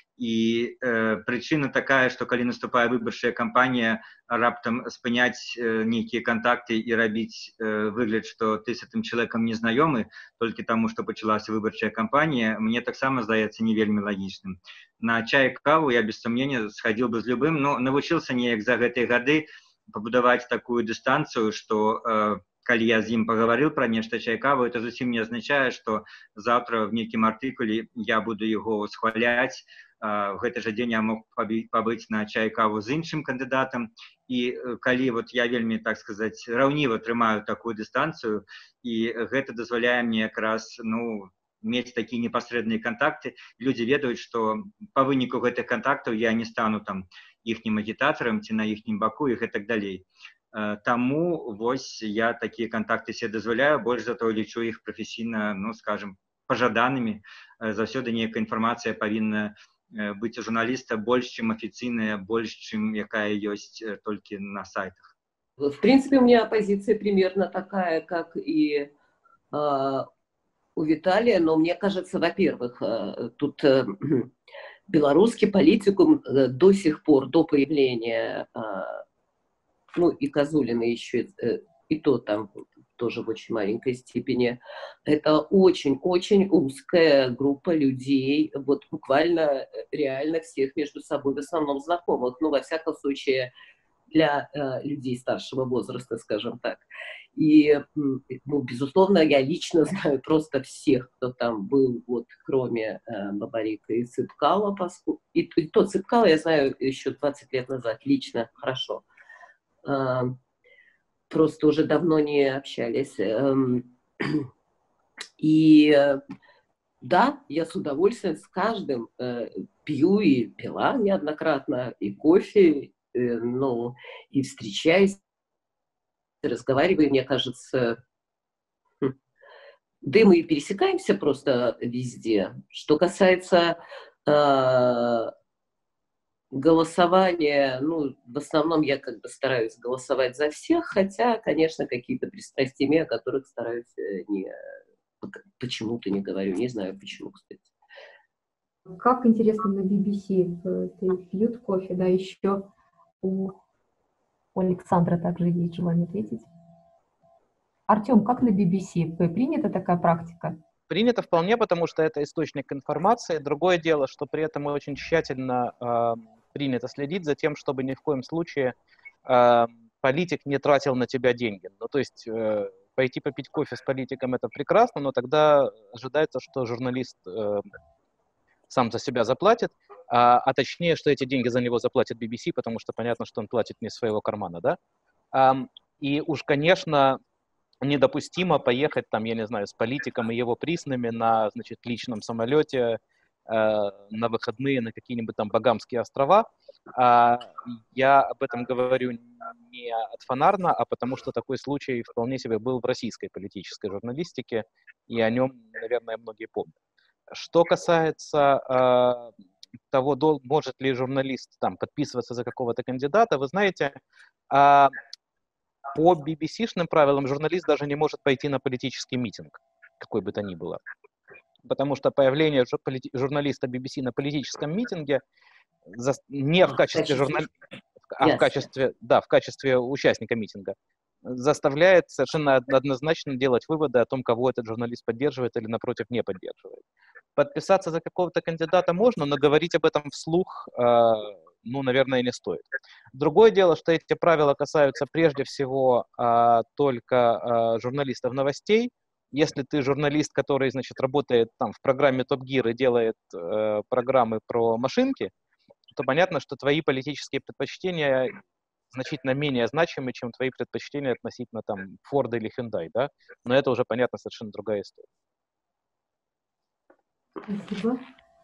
И причина такая, что когда наступает выборчая кампания, раптом спыняць некие контакты и рабіць выгляд, что ты с этим человеком не знакомый, только тому, что началась выборчая кампания, мне так само здаецца не вельмі логичным. На чай, каву я без сомнения сходил бы с любым, но навучился неяк за гэтыя гады побудовать такую дистанцию, что калі я з ім поговорил про нешта чай, каву, это зусім не означает, что завтра в неким артикуле я буду его восхвалять. В гэты же дзень я мог пабыць на чай, каву з іншым кандыдатам. І калі вот я вельмі, так сказать, раўніва трымаю такую дистанцию, і гэта дазваляе мне якраз, ну, мець такие непосредственные контакты. Люди ведаюць, что по выніку гэтых контактаў я не стану там іхнім агітатарам ці на іхнім баку і так далей. Таму вось я такие контакты себе дазваляю, больш за то лічу іх прафесійна, ну, скажем, пажаданымі. Заўсёды нейкая інфармацыя павінна быть у журналиста больше, чем официальная, больше, чем якая есть только на сайтах. В принципе, у меня позиция примерно такая, как и у Виталия, но мне кажется, во-первых, тут белорусский политикум до сих пор, до появления, ну и Козулина еще, и то там тоже в очень маленькой степени, это очень-очень узкая группа людей, вот буквально реально всех между собой в основном знакомых, ну, во всяком случае, для людей старшего возраста, скажем так. И, ну, безусловно, я лично знаю просто всех, кто там был, вот, кроме Бабарика и Цыпкала, и то Цыпкала я знаю еще 20 лет назад, лично, хорошо. Просто уже давно не общались. И да, я с удовольствием с каждым пью и пила неоднократно, и кофе, ну, и встречаюсь, разговариваю, мне кажется, да и мы пересекаемся просто везде. Что касается голосование, ну, в основном я как бы стараюсь голосовать за всех, хотя, конечно, какие-то пристрастия имею, о которых стараюсь почему-то не говорю, не знаю почему, кстати. Как интересно на BBC пьют кофе, да, еще у Александра также есть желание ответить. Артем, как на BBC? Принята такая практика? Принято вполне, потому что это источник информации. Другое дело, что при этом очень тщательно принято следить за тем, чтобы ни в коем случае политик не тратил на тебя деньги. Ну, то есть пойти попить кофе с политиком — это прекрасно, но тогда ожидается, что журналист сам за себя заплатит, а точнее, что эти деньги за него заплатит BBC, потому что понятно, что он платит не из своего кармана, да? И уж, конечно, недопустимо поехать там, я не знаю, с политиком и его приснами на, значит, личном самолете на выходные на какие-нибудь там Багамские острова. Я об этом говорю не отфанарно, а потому что такой случай вполне себе был в российской политической журналистике, и о нем, наверное, многие помнят. Что касается того, может ли журналист там подписываться за какого-то кандидата, вы знаете, по BBC-шным правилам журналист даже не может пойти на политический митинг, какой бы то ни было. Потому что появление журналиста BBC на политическом митинге не в качестве журналиста, в качестве участника митинга, заставляет совершенно однозначно делать выводы о том, кого этот журналист поддерживает или, напротив, не поддерживает. Подписаться за какого-то кандидата можно, но говорить об этом вслух, ну, наверное, не стоит. Другое дело, что эти правила касаются прежде всего только журналистов новостей. Если ты журналист, который, значит, работает там в программе Top Gear и делает программы про машинки, то понятно, что твои политические предпочтения значительно менее значимы, чем твои предпочтения относительно там Ford или Hyundai, да? Но это уже, понятно, совершенно другая история. Спасибо.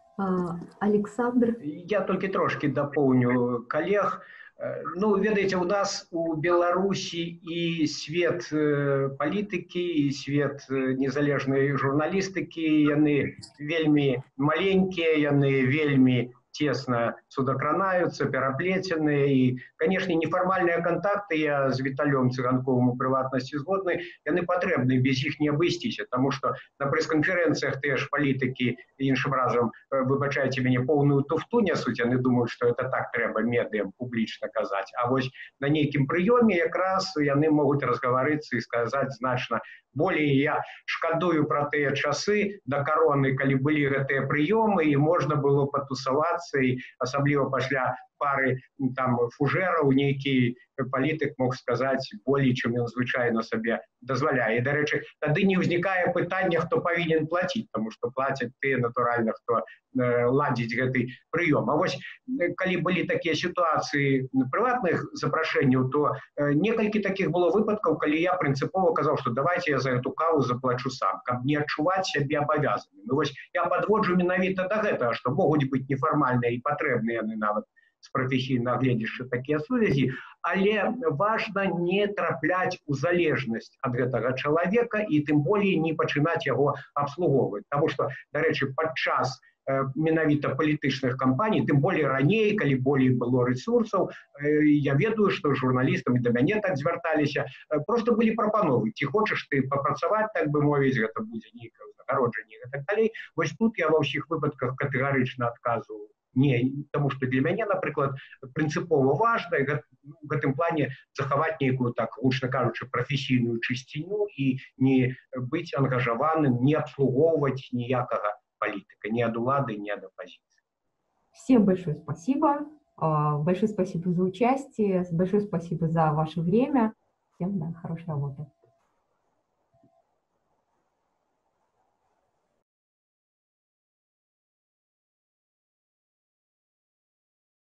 Александр? Я толькі трошки дополню коллег. Ну, ведаеце, у нас у Беларусі і свет палітыкі, і свет незалежнай журналістыкі, яны вельмі маленькія, яны вельмі тесно судакранаюцца, пераплеценыя, і, канешне, нефармальныя кантакты, я з Віталём Цыганковым у прыватнасці згодны, яны патрэбны, без іх не абысціся, таму што на прэс-канферэнцыях тыя ж палітыкі іншым разам, выбачайце мяне, поўную туфту нясуць, яны думаюць, што это так трэба медыям публічна казаць, а вось на нейкім прыёме якраз яны могуць разгаварыцца і сказаць значна болей. Я шкадую пра тыя часы да кароны, калі былі гэтыя прыёмы, і можна было патусавацца, і асабліва пасля пары там фужэраў нейкі палітык мог сказаць болей, чым ён звычайна сабе дазваляе. І, дарэчы, тады не ўзнікае пытання, хто павінен плаціць, таму што плацяць тыя, натуральна, хто ладзіць гэты прыём. А вось калі былі такія сітуацыі прыватных запрашэнняў, то некалькі такіх было выпадкаў, калі я прынцыпова казаў, што давайте я за эту каву заплачу сам, каб не адчуваць сябе абавязаным. І вось я падводжу менавіта да гэтага, што могуць быць нефармальныя і патрэбныя яны нават з прафесійнага гледзяшча такія сувязі, але важна не трапляць у залежнасць ад гэтага чалавека і тым болей не пачынаць яго абслугоўваць. Таму што, дарэчы, падчас менавіта палітычных кампаній, тым болей раней, калі болей было рэсурсаў, я ведаю, што журналістам і да мяне так звярталіся, проста былі прапановы. Ці хочаш ты папрацаваць, так бы мовіць, гэта будзе нейкае ўзнагароджанне і гэтак далей. Вось тут я ва ўсіх выпадках катэгарычна адказваю не, тому што для мяне, напрыклад, прынцыпова важна в гэтым плане захаваць нейкую, так гучна кажучы, прафесійную чысціню і не быць ангажаваным, не абслугоўваць ніякага политика, ни от улады, ни от оппозиции. Всем большое спасибо. Большое спасибо за участие. Большое спасибо за ваше время. Всем хорошей работы.